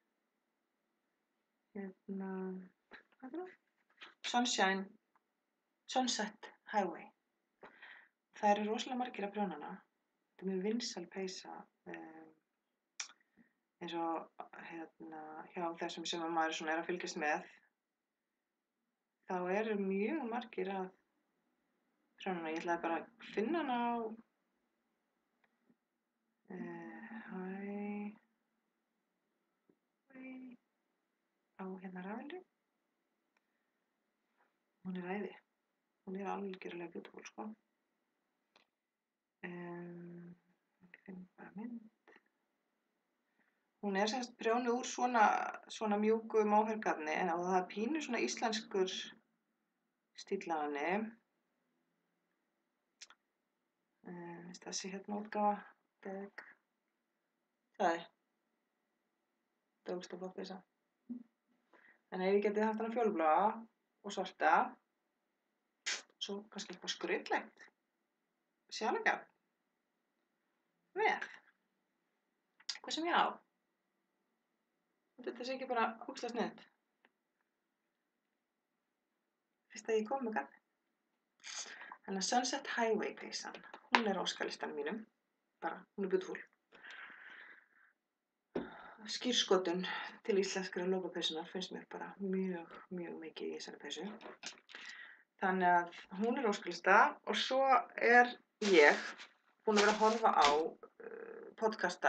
A: hvað er það? Sunset Highway. Það eru rosalega margir að prjóna hana. Þetta er mjög vinsæl peysa eins og hjá þessum sem maður svona er að fylgjast með. Þá eru mjög margir að prjóna hana. Ég ætlaði bara að finna hana á Ravelry. Hún er æði. Hún er algjörlega beautiful sko. Ég finn bara mynd. Hún er semst prjónuð úr svona mjúku mohairgarni en það er pínu svona íslenskur stíll á henni. Þessi útgáfa. Það er. Þetta er ógeðslega flott peysa. En ef ég geti haft hana fjólubláa og svarta, svo kannski eitthvað skrautlegt, sjálfgarn, með, eitthvað sem ég á. Þetta sé ekki bara ógeðslega sniðugt. Fyrst að ég kom með garn. Þannig að Sunset Highway peysan, hún er á óskalistanum mínum, bara, hún er beautiful. Skírskotun til íslenskra lopapeysunar finnst mér bara mjög, mjög mikið í þessari peysu. Þannig að hún er á óskalista og svo er ég búin að vera að horfa á podcasta,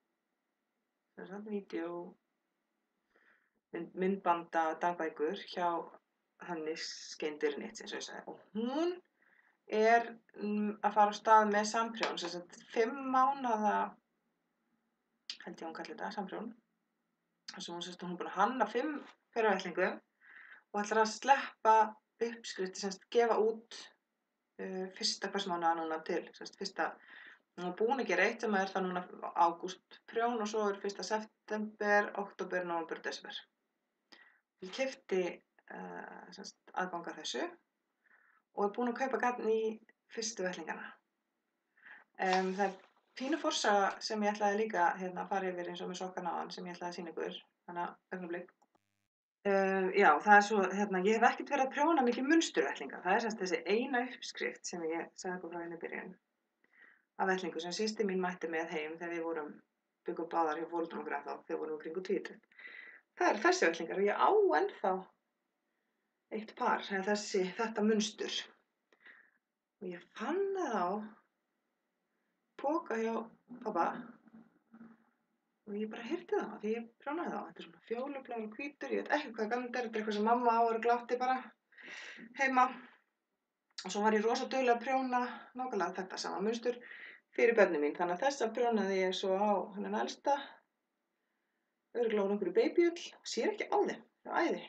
A: vídeó, myndbanda, dagbækur hjá henni Skeindirnit, eins og ég sagði. Og hún er að fara á stað með samprjón, sem sagt 5 mánaða held ég hún kalli þetta, samprjón. Þar sem hún er búin að hanna 5 hverja vettlingum og ætlar að sleppa uppskriftir, gefa út fyrsta hvers mánaða núna til, fyrsta, hún var búin að gera eitt sem er það núna ágúst prjón og svo er 1. september, október, nóvember, desember. Ég keypti aðgang að þessu og er búin að kaupa gagn í fyrstu vettlingana. Það er pínu forsaga sem ég ætlaði líka að fara yfir eins og með sokkana áðan sem ég ætlaði að sýna ykkur, þannig að augnablik. Já, það er svo, ég hef ekkert verið að prjóna mikið munsturvettlinga. Það er þessi eina uppskrift sem ég sagði ykkur frá í byrjun af vettlingu sem systir mín mætti með heim þegar við byggum báðar hjá foreldrum okkar ennþá þegar við vorum kringum 20. Það eru þessi vettlingar og ég á ennþá eitt par, þetta munstur. Og ég fann það á poka hjá pabba og ég bara heyrti það því ég prjónaði það. Þetta er svona fjólublár og hvítur, ég veit ekki hvað gamalt er, þetta er eitthvað sem mamma á og glátti bara heima. Og svo var ég rosa dugleg að prjóna nákvæmlega þetta sama munstur fyrir börnin mín. Þannig að þessa prjónaði ég svo á hennan elsta, örugglega úr einhverju babyull, sér ekki á þeim, það er æði.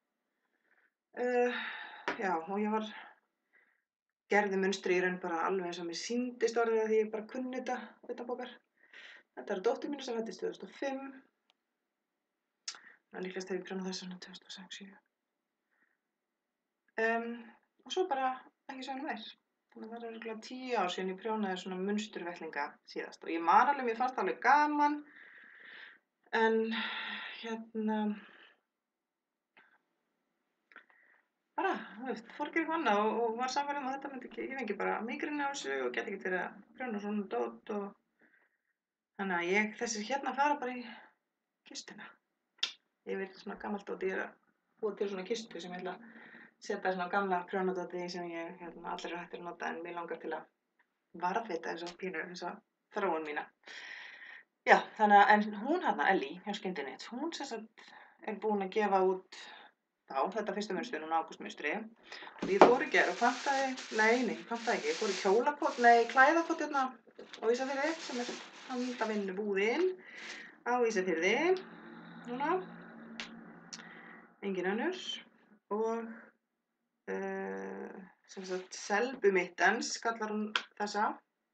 A: Já, og ég gerði munstri í raun bara alveg eins og mér sýndist orðið því ég bara kunni þetta utanbókar. Þetta eru dóttir mín sem fæddist 2005. Líklegast hef ég prjónað þessa 2006-07. Og svo bara ekki svo meir. Þannig að það eru örugglega 10 ár síðan ég prjónaði svona munsturvettlinga síðast. Og ég man alveg, mér fannst það alveg gaman. En bara, fór ekki eitthvað annað og var samfærð að þetta myndi ekki, ég fengi bara mígreni á þessu og geti ekki verið að prjóna svona dót og þannig að þessir fara bara í kistuna. Yfir svona gamalt dót, ég er að búa til svona kistu sem ég ætla að setja svona gamla prjónadóti í sem ég allir eru hættir að nota en mér langar til að varðveita eins og pínu, eins og þróun mína. Já, þannig að, en hún Ellý hjá Skyndinet, hún er búin að gefa út þetta fyrsta munstur, núna ágústmunstri. Og ég fór í gær og pantaði, ég pantaði ekki, ég fór í klæðapott á Ísafirði sem er handavinnubúðin á Ísafirði núna, engin önnur og Selbu mittens kallar hún þessa.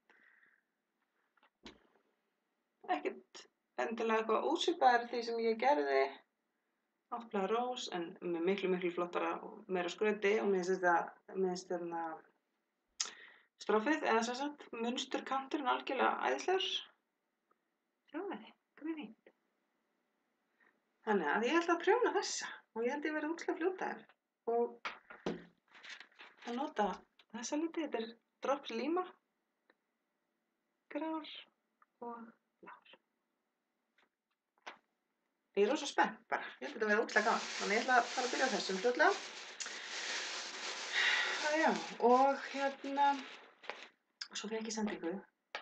A: Ekkert endilega eitthvað ósvipað því sem ég gerði áttblaða rós en með miklu flottara og meira skrauti og mér finnst strófið eða munsturkanturinn algjörlega æðislegur. Sjáðu, hvað er fínt. Þannig að ég ætla að prjóna þessa og ég held ég verið útslag fljótaður og að nota þessa liti, þetta er drops líma, grár og blár. Ég er rosa spennt bara, ég held þetta verið útslag gaman, þannig ég ætla að fara að byrja á þessum fljótlega. Já, og svo fekk ég sendingu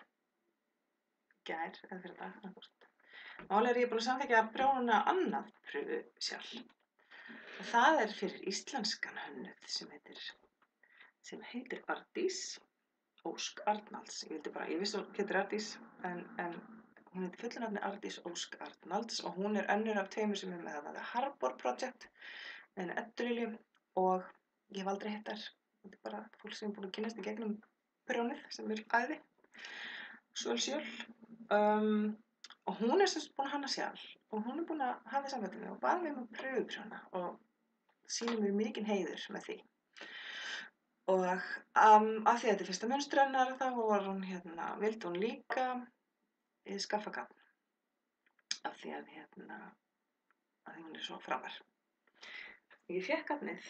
A: gær eða fyrir dag, annað. Málið ég búin að samþykkja að prjóna annað prufusjál. Og það er fyrir íslenskan hönnuð sem heitir Ardís Ósk Arnalds. Ég vissi hún heitir Ardís en hún heitir fullu nafni Ardís Ósk Arnalds og hún er önnur af tveimur sem með það Harbor Project með henni Eddu Lilju og ég hef aldrei hitt þær. Þetta er bara fólk sem er búin að kynnast í gegnum prjónið sem er æði. Svölsjöl. Og hún er búin að hanna sjálf og hún er búin að hafa samband við mig og bað mig að pröfuprjóna og sýnir mér mikinn heiður með því. Og af því að þetta er fyrsta munstur hennar þá var hún vildi hún líka skaffa gagn af því að hún er svo frábær. Ég fékk gagnið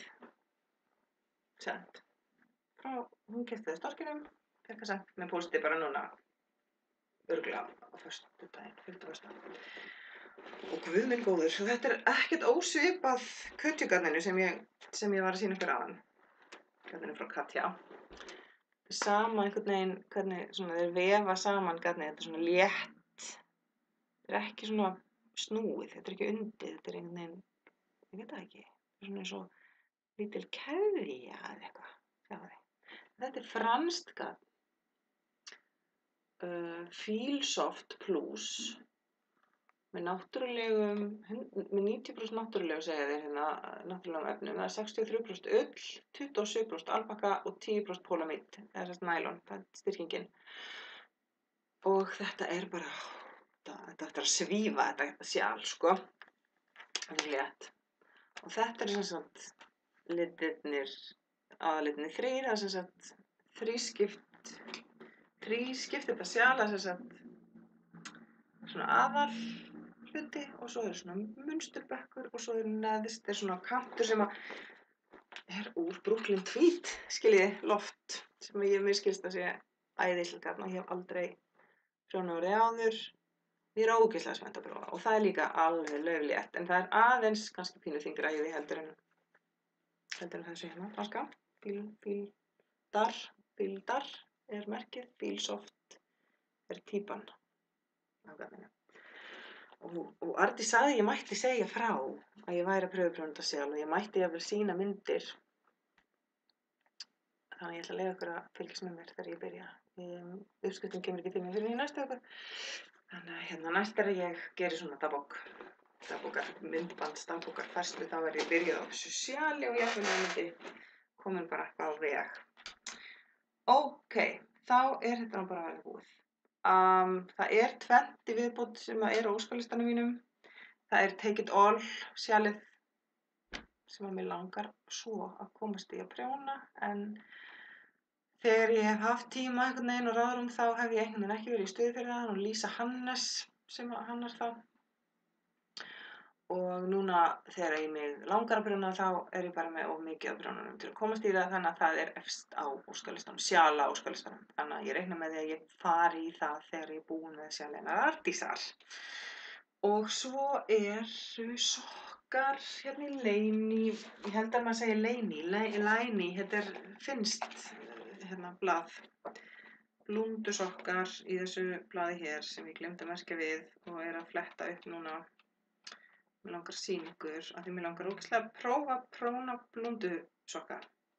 A: sent frá, hún keypti það í storkinum, fékk það sent með pósti bara núna örugglega á föstudaginn, 50. Og guð minn góður, þetta er ekkert ósvipað Kutjugarninu sem ég var að sýna ykkur áðan. Garninu frá Katja. Þetta er sama einhvern veginn, hvernig þeir vefa saman garnið, þetta er svona létt. Þetta er ekki svona snúið, þetta er ekki undið, þetta er einhvern veginn, ég veit það ekki. Þetta er svona eins og lítil keðja eða eitthvað, sjáðu þið. Þetta er franskt garn. Feelsoft Plus með náttúrulegum, með 90% náttúrulegu segja þeir hérna, náttúrulegum efnum. Það er 63% ull, 27% alpaka og 10% pólamid, eða þess nælon, það er styrkingin. Og þetta er bara, þetta ættir að svífa þetta sjal, sko. Það er létt. Og þetta er sem sagt litirnir, aðalitirnir 3, það er sem sagt þrískipt þetta sjal, það er sem sagt svona aðal hluti og svo svona munsturbekkur og svo neðst svona kantur sem er úr Brooklyn Tweed, skiljiði, loft, sem ég skilst að sé æðislega og ég hef aldrei prjónað úr áður. Ég er ógeðslega spennt að prófa og það er líka alveg lauflétt, en það er aðeins kannski pínu þyngra í því heldur en þessu hérna, franska. Fíldar er merkið, Fílsoft er típan á gafinu. Og Arndís sagði að ég mætti segja frá að ég væri að pröfuprjóna þetta sjálf og ég mætti jafnvel sýna myndir. Þannig að ég ætla að leyfa ykkur að fylgjast með mér þegar ég byrja. Uppskriftin kemur ekki til mér fyrir í næstu viku. Þannig að hérna næst að ég geri svona myndbandsdagbókarfærslu, þá er ég byrjuð á þessu sjali og jafnvel að myndi komin bara eitthvað á veg. Ok, þá er þetta bara að vera búið. Það er 20 viðbót sem er á óskalistanum mínum. Það er Take It All sjalið sem að mér langar svo að komast í að prjóna, en þegar ég hef haft tíma einhvern veginn og ráðrúm þá hef ég einhvern veginn ekki verið í stuði fyrir það, og Lisa Hannes sem hannar það. Og núna þegar ég mig langar að prjóna þá er ég bara með of mikið af prjónunum til að komast í það, þannig að það er efst á óskalistanum, sjala óskalistanum. Þannig að ég reikna með því að ég fari í það þegar ég er búin með sjalina Arndísar. Og svo eru sokkar hérna í Leini, ég held að maður segir Læni, þetta er finnst hérna blað. Blúndusokkar í þessu blaði hér sem ég glemdi að merkja við og er að fletta upp núna. Mér langar sýningur, af því mér langar ógeðslega að prófa að prjóna blúndusokka.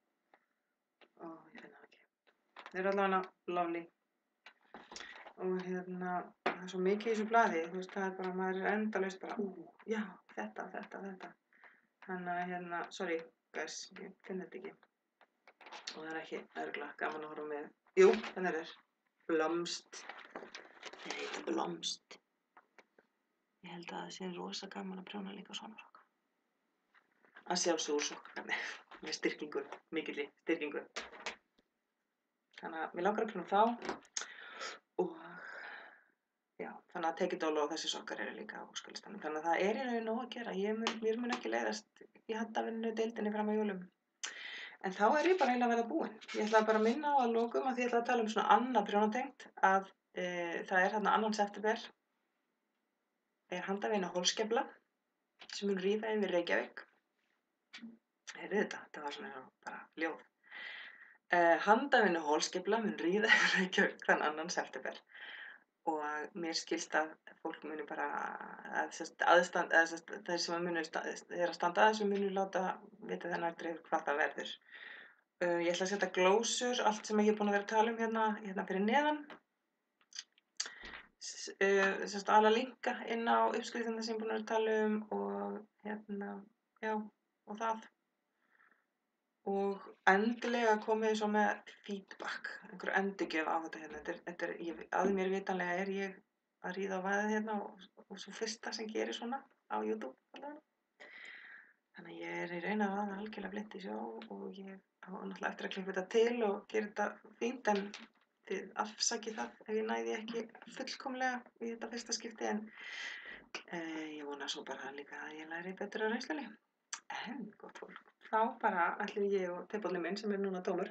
A: Ég finn það ekki. Þeir eru allavega lovely. Og hérna, það er svo mikið í þessu blaði, þú veist, það er bara, maður er endalaust bara, já, þetta. Þannig að hérna, sorry guys, ég finn þetta ekki. Og það er ekki örugglega gaman að horfa með. Jú, þannig er Blomst. Þeir heita Blomst. Ég held að það sé rosa gaman að prjóna líka svona sokka. Að sjálfsögðu sokkarnir með styrkingu, mikilli styrkingu. Þannig að mér langar að prjóna þá og já, þannig að Take It All og þessi sokkar eru líka á óskalistanum. Þannig að það er í raun nóg að gera. Mér mun ekki leiðast í handavinnu deildinni fram á jólum. En þá er ég bara eiginlega að verða búin. Ég ætla bara að minna á að lokum að því ég ætla að tala um svona annað prjónatengt að það er þarna 2. september. Er handavinna holskefla sem mun ríða yfir Reykjavík. Heyrðu þetta var svona bara ljóð. Handavinna holskefla mun ríða yfir Reykjavík þann 2. september. Og mér skilst að fólk muni bara, þeir sem muni er að standa að þessu muni láta vita þennan dreifur hvað það verður. Ég ætla að setja glósur, allt sem ég er búin að vera að tala um hérna fyrir neðan. Alla linka inn á uppskriftina sem ég er búin að vera að tala um og hérna, já, og það. Og endilega komið svo með feedback, einhverju endurgjöf á þetta hérna. Að mér vitanlega er ég að ríða á vaðið hérna og svo fyrsta sem gerir svona á YouTube allavega. Þannig að ég er í raun að vaða algjörlega blind í sjó og ég á náttúrulega eftir að klippa þetta til og gera þetta fínt, en þið afsakið það ef ég næði ekki fullkomlega í þetta fyrsta skipti, en ég vona svo bara líka að ég læri betur á reynslunni. En gott fólk, þá bara ætlum ég og tepallinn minn sem er núna tómur,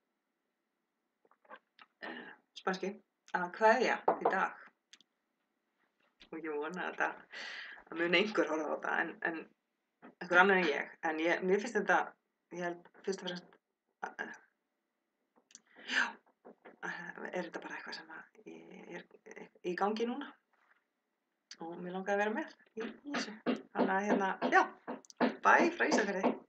A: spanski, að kveðja í dag. Og ég vona að muni einhver horfa á þetta, en einhver annar en ég. En mér finnst þetta, ég held fyrst og fremst, já, er þetta bara eitthvað sem er í gangi núna. Og mér langaði að vera með í þessu. Þannig að hérna, já, bye frá Ísafirði.